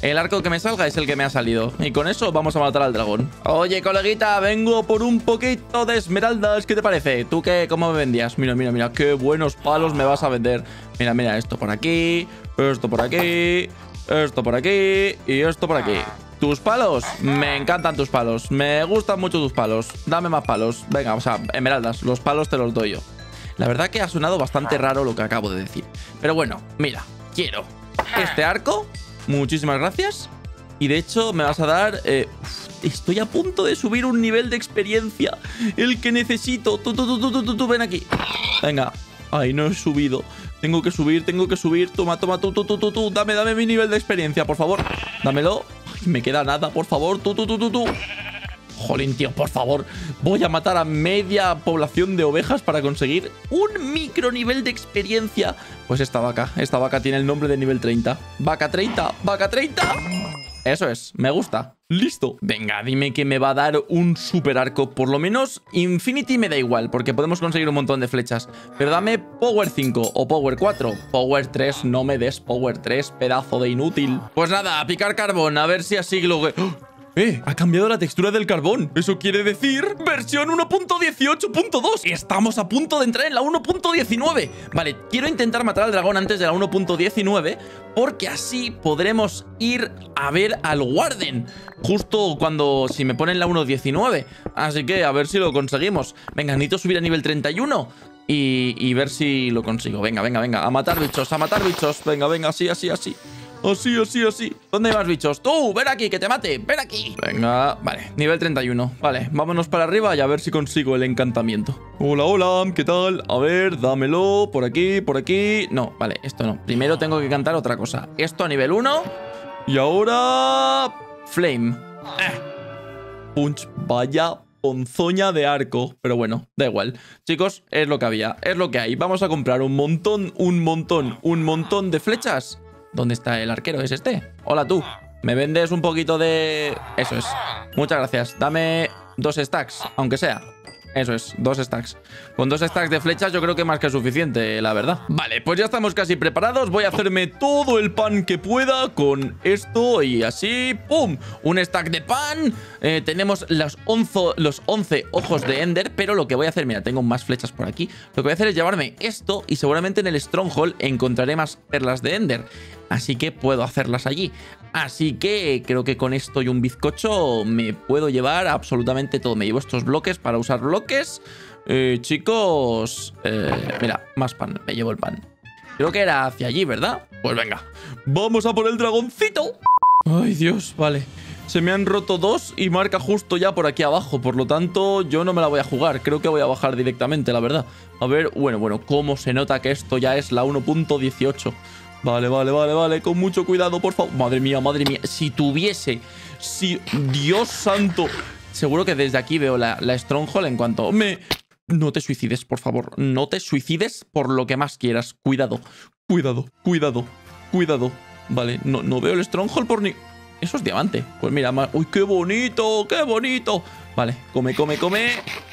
El arco que me salga es el que me ha salido. Y con eso vamos a matar al dragón. Oye, coleguita, vengo por un poquito de esmeraldas. ¿Qué te parece? ¿Tú qué? ¿Cómo me vendías? Mira, mira, mira. Qué buenos palos me vas a vender. Mira, mira, esto por aquí. Esto por aquí. Esto por aquí. Y esto por aquí. Tus palos, me encantan tus palos. Me gustan mucho tus palos. Dame más palos. Venga, o sea, esmeraldas. Los palos te los doy yo. La verdad que ha sonado bastante raro lo que acabo de decir. Pero bueno, mira, quiero este arco. Muchísimas gracias. Y de hecho me vas a dar... Eh, uf, estoy a punto de subir un nivel de experiencia. El que necesito. Tú, tú, tú, tú, tú, tú, tú, ven aquí. Venga. Ay, no he subido. Tengo que subir, tengo que subir. Toma, toma, tú, tú, tú, tú, tú. Dame, dame mi nivel de experiencia, por favor. Dámelo. Ay, me queda nada, por favor. Tú, tú, tú, tú, tú. Jolín, tío, por favor. Voy a matar a media población de ovejas para conseguir un micro nivel de experiencia. Pues esta vaca, esta vaca tiene el nombre de nivel treinta. Vaca treinta, vaca treinta. Eso es, me gusta. Listo. Venga, dime que me va a dar un super arco. Por lo menos Infinity me da igual, porque podemos conseguir un montón de flechas. Pero dame Power cinco o Power cuatro. Power tres, no me des Power tres, pedazo de inútil. Pues nada, a picar carbón, a ver si así lo... ¡Oh! ¡Eh! Ha cambiado la textura del carbón. Eso quiere decir versión uno punto dieciocho punto dos. Estamos a punto de entrar en la uno punto diecinueve. Vale, quiero intentar matar al dragón antes de la uno punto diecinueve, porque así podremos ir a ver al Warden justo cuando... si me ponen la uno punto diecinueve. Así que a ver si lo conseguimos. Venga, necesito subir a nivel treinta y uno y, y ver si lo consigo. Venga, venga, venga. A matar bichos, a matar bichos. Venga, venga, así, así, así. Así, así, así. ¿Dónde hay más bichos? ¡Tú! ¡Ven aquí, que te mate! ¡Ven aquí! Venga, vale. Nivel treinta y uno. Vale, vámonos para arriba y a ver si consigo el encantamiento. Hola, hola. ¿Qué tal? A ver, dámelo. Por aquí, por aquí. No, vale, esto no. Primero tengo que cantar otra cosa. Esto a nivel uno. Y ahora... Flame. Eh. Punch. Vaya ponzoña de arco. Pero bueno, da igual. Chicos, es lo que había. Es lo que hay. Vamos a comprar un montón, un montón, un montón de flechas. ¿Dónde está el arquero? ¿Es este? Hola, tú. ¿Me vendes un poquito de...? Eso es. Muchas gracias. Dame dos stacks, aunque sea. Eso es, dos stacks. Con dos stacks de flechas yo creo que más que suficiente, la verdad. Vale, pues ya estamos casi preparados. Voy a hacerme todo el pan que pueda con esto y así. ¡Pum! Un stack de pan. Eh, tenemos los once, los once ojos de Ender, pero lo que voy a hacer... Mira, tengo más flechas por aquí. Lo que voy a hacer es llevarme esto y seguramente en el Stronghold encontraré más perlas de Ender. Así que puedo hacerlas allí. Así que creo que con esto y un bizcocho me puedo llevar absolutamente todo. Me llevo estos bloques para usar bloques. Eh, chicos... Eh, mira, más pan. Me llevo el pan. Creo que era hacia allí, ¿verdad? Pues venga. ¡Vamos a por el dragoncito! Ay, Dios, vale. Se me han roto dos y marca justo ya por aquí abajo. Por lo tanto, yo no me la voy a jugar. Creo que voy a bajar directamente, la verdad. A ver, bueno, bueno, cómo se nota que esto ya es la uno punto dieciocho. Vale, vale, vale, vale. Con mucho cuidado, por favor. Madre mía, madre mía. Si tuviese... Si... Dios santo. Seguro que desde aquí veo la, la Stronghold en cuanto... Me... No te suicides, por favor. No te suicides por lo que más quieras. Cuidado. Cuidado. Cuidado. Cuidado. Vale, no, no veo el Stronghold por ni... Eso es diamante. Pues mira, más... ¡Uy, qué bonito! ¡Qué bonito! Vale, come, come, come.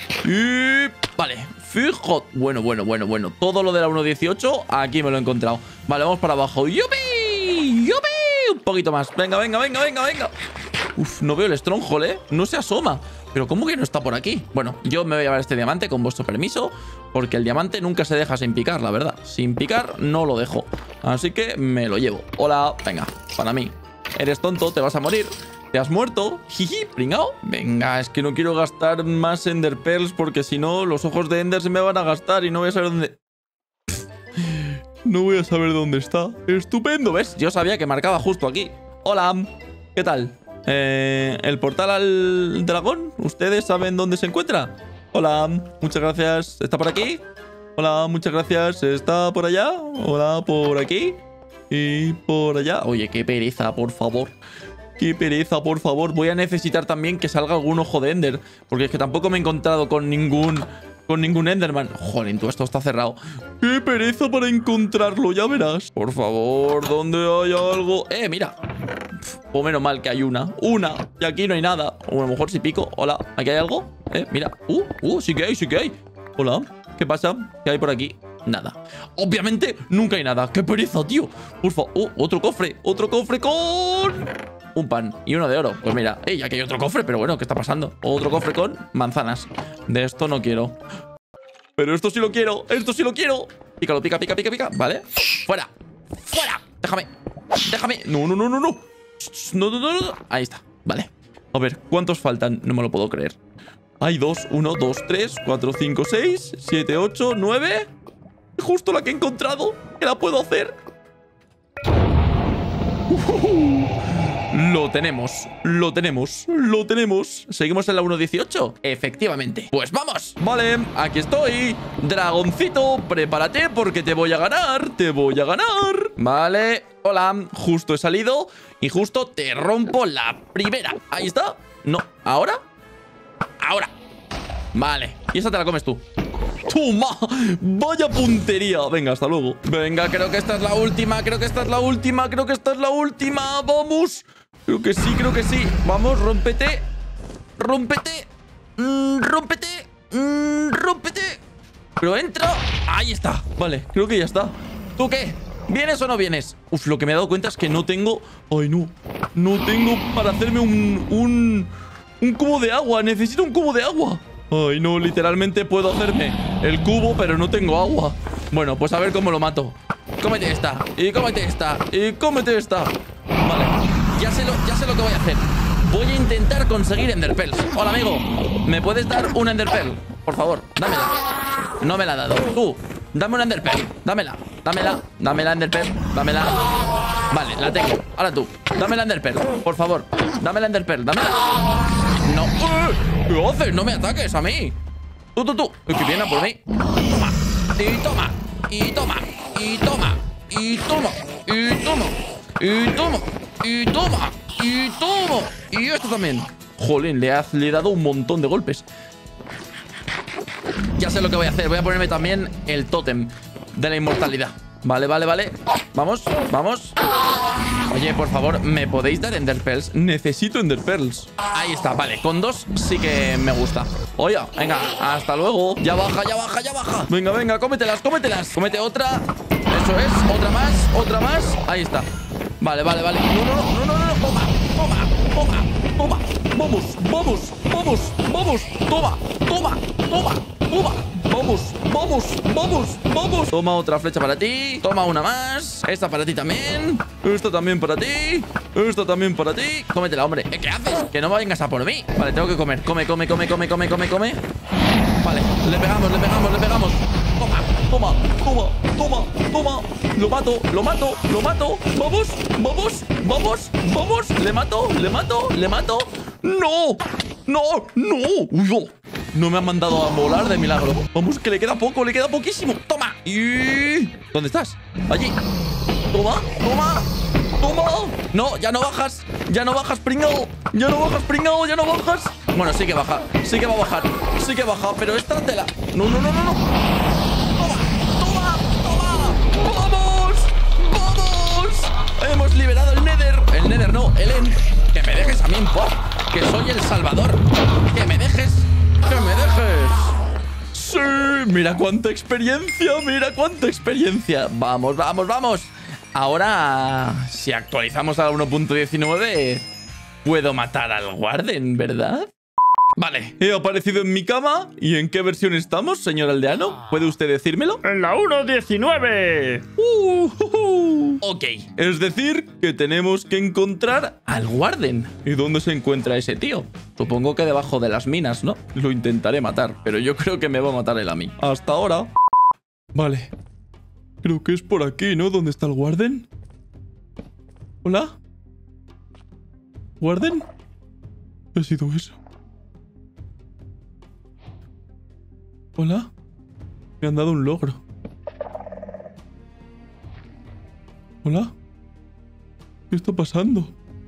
Y... Vale, fijo. Bueno, bueno, bueno, bueno. Todo lo de la uno punto dieciocho, aquí me lo he encontrado. Vale, vamos para abajo. ¡Yupi! ¡Yupi! Un poquito más. Venga, venga, venga, venga, venga. Uf, no veo el Stronghold, ¿eh? No se asoma. Pero ¿cómo que no está por aquí? Bueno, yo me voy a llevar este diamante con vuestro permiso, porque el diamante nunca se deja sin picar, la verdad. Sin picar no lo dejo. Así que me lo llevo. Hola, venga, para mí. Eres tonto, te vas a morir. ¿Te has muerto? Jiji, pringao. Venga, es que no quiero gastar más Ender Pearls porque si no, los ojos de Ender se me van a gastar y no voy a saber dónde... No voy a saber dónde está. Estupendo, ¿ves? Yo sabía que marcaba justo aquí. Hola, ¿qué tal? Eh, ¿El portal al dragón? ¿Ustedes saben dónde se encuentra? Hola, muchas gracias. ¿Está por aquí? Hola, muchas gracias. ¿Está por allá? Hola, por aquí. Y por allá. Oye, qué pereza, por favor. Qué pereza, por favor. Voy a necesitar también que salga algún ojo de Ender, porque es que tampoco me he encontrado con ningún... Con ningún Enderman. Joder, todo esto está cerrado. ¡Qué pereza para encontrarlo! Ya verás. Por favor, ¿dónde hay algo? ¡Eh, mira! Pues menos mal que hay una. ¡Una! Y aquí no hay nada. O a lo mejor si pico. Hola, ¿aquí hay algo? Eh, mira. ¡Uh! ¡Uh! Sí que hay, sí que hay. Hola. ¿Qué pasa? ¿Qué hay por aquí? Nada. Obviamente, nunca hay nada. ¡Qué pereza, tío! Por favor. ¡Oh! Otro cofre. Otro cofre con... un pan y uno de oro. Pues mira, ey, aquí hay otro cofre, pero bueno, ¿qué está pasando? Otro cofre con manzanas. De esto no quiero. Pero esto sí lo quiero, esto sí lo quiero. Pícalo, pica, pica, pica, pica. Vale. Fuera, fuera. Déjame, déjame. No, no, no, no, no. No, no, no, no. Ahí está, vale. A ver, ¿cuántos faltan? No me lo puedo creer. Hay dos, uno, dos, tres, cuatro, cinco, seis, siete, ocho, nueve. Justo la que he encontrado. Que la puedo hacer. Uh, lo tenemos, lo tenemos, lo tenemos. ¿Seguimos en la uno dieciocho? Efectivamente. Pues vamos. Vale, aquí estoy. Dragoncito, prepárate porque te voy a ganar. Te voy a ganar. Vale, hola. Justo he salido y justo te rompo la primera. Ahí está. No, ¿ahora? Ahora. Vale, y esa te la comes tú. ¡Toma! ¡Vaya puntería! Venga, hasta luego. Venga, creo que esta es la última. Creo que esta es la última. Creo que esta es la última. ¡Vamos! Creo que sí, creo que sí. Vamos, rómpete. Rómpete. Mm, rómpete. Mm, rómpete. Pero entra. Ahí está. Vale, creo que ya está. ¿Tú qué? ¿Vienes o no vienes? Uf, lo que me he dado cuenta es que no tengo... Ay, no. No tengo para hacerme un... Un, un cubo de agua. Necesito un cubo de agua. Ay, no, literalmente puedo hacerme el cubo, pero no tengo agua. Bueno, pues a ver cómo lo mato. Cómete esta, y cómete esta, y cómete esta. Vale, ya sé lo, ya sé lo que voy a hacer. Voy a intentar conseguir enderpearls. Hola, amigo, ¿me puedes dar un enderpearl? Por favor, dámela. No me la ha dado. Tú, dame un enderpearl. Dámela, dámela, dámela enderpearl. Dámela. Vale, la tengo. Ahora tú, dame la enderpearl, por favor. Dame la enderpearl, dámela. No. ¿Qué haces? No me ataques a mí. Tú, tú, tú. Es que viene a por mí. Toma. Y toma. Y toma. Y toma. Y toma. Y toma. Y toma. Y toma. Y toma. Y esto también. Jolín, le, has, le he dado un montón de golpes. Ya sé lo que voy a hacer. Voy a ponerme también el tótem de la inmortalidad. Vale, vale, vale. Vamos, vamos. Oye, por favor, ¿me podéis dar enderpearls? Necesito enderpearls. Ahí está, vale. Con dos sí que me gusta. Oye, venga, hasta luego. Ya baja, ya baja, ya baja. Venga, venga, cómetelas, cómetelas. Cómete otra. Eso es, otra más, otra más. Ahí está. Vale, vale, vale. No, no, no, no, no, no. Toma, toma, toma, toma. Vamos, vamos, vamos, vamos. Toma, toma, toma, toma. Vamos, vamos, vamos, vamos. Toma otra flecha para ti. Toma una más. Esta para ti también. Esta también para ti. Esta también para ti. Cómetela, hombre. ¿Qué haces? Que no vengas a por mí. Vale, tengo que comer. Come, come, come, come, come, come, come. Vale, le pegamos, le pegamos, le pegamos. Toma, toma, toma, toma, toma. Lo mato, lo mato, lo mato. Vamos, vamos, vamos, vamos. Le mato, le mato, le mato. ¡No! ¡No! ¡No! ¡Uy, oh! No me han mandado a volar de milagro. Vamos, que le queda poco, le queda poquísimo. ¡Toma! Y... ¿Dónde estás? Allí. Toma, toma, toma. No, ya no bajas. Ya no bajas, pringao. Ya no bajas, pringao, ya no bajas. Bueno, sí que baja. Sí que va a bajar. Sí que baja, pero esta tela. No, no, no, no, no. Toma, toma, toma. ¡Vamos! ¡Vamos! Hemos liberado el Nether. El Nether no, el End. Que me dejes a mí en paz. Que soy el salvador. Que me dejes. ¡Que me dejes! ¡Sí! ¡Mira cuánta experiencia! ¡Mira cuánta experiencia! ¡Vamos, vamos, vamos! Ahora, si actualizamos a la uno punto diecinueve, puedo matar al Warden, ¿verdad? Vale, he aparecido en mi cama. ¿Y en qué versión estamos, señor aldeano? ¿Puede usted decírmelo? ¡En la uno punto diecinueve! Uh, uh, uh. Ok, es decir, que tenemos que encontrar al Warden. ¿Y dónde se encuentra ese tío? Supongo que debajo de las minas, ¿no? Lo intentaré matar, pero yo creo que me va a matar él a mí. Hasta ahora. Vale. Creo que es por aquí, ¿no? ¿Dónde está el Warden? ¿Hola? ¿Warden? ¿Qué ha sido eso? ¿Hola? Me han dado un logro. ¿Hola? ¿Qué está pasando?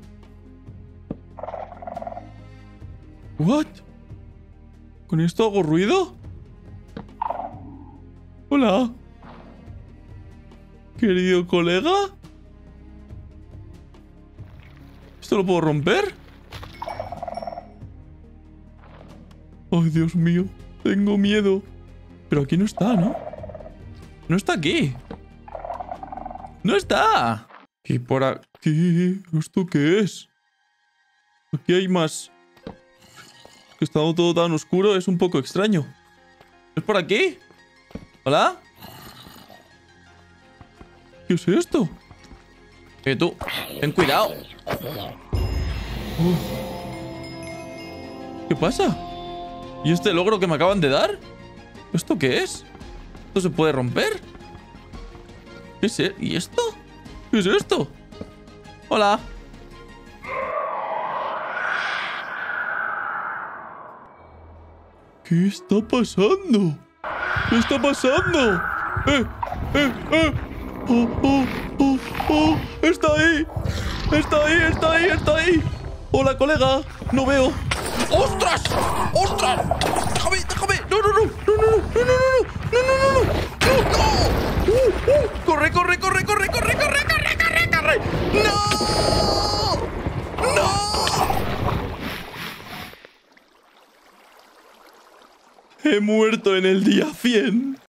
¿What? ¿Con esto hago ruido? ¿Hola? Querido colega. ¿Esto lo puedo romper? Ay, Dios mío. Tengo miedo. Pero aquí no está, ¿no? No está aquí. ¡No está! ¿Y por aquí? ¿Esto qué es? Aquí hay más. Que está todo tan oscuro, es un poco extraño. ¿Es por aquí? ¿Hola? ¿Qué es esto? Eh, tú, ten cuidado. Oh. ¿Qué pasa? ¿Y este logro que me acaban de dar? ¿Esto qué es? ¿Esto se puede romper? ¿Qué es? e- ¿Y esto? ¿Qué es esto? Hola. ¿Qué está pasando? ¿Qué está pasando? ¡Eh! ¡Eh! ¡Eh! ¡Oh! ¡Oh! ¡Oh! ¡Oh! ¡Está ahí! ¡Está ahí! ¡Está ahí! ¡Está ahí! ¡Hola, colega! ¡No veo! ¡Ostras! ¡Ostras! ¡Déjame! ¡Déjame! ¡No, no, no! ¡No, no, no! ¡No, no, no! ¡No, no, no! ¡No! ¡No! ¡No! ¡Uh! ¡Uh! ¡Corre, corre, corre, corre, corre, corre, corre, corre, corre! ¡No! ¡No! He muerto en el día cien.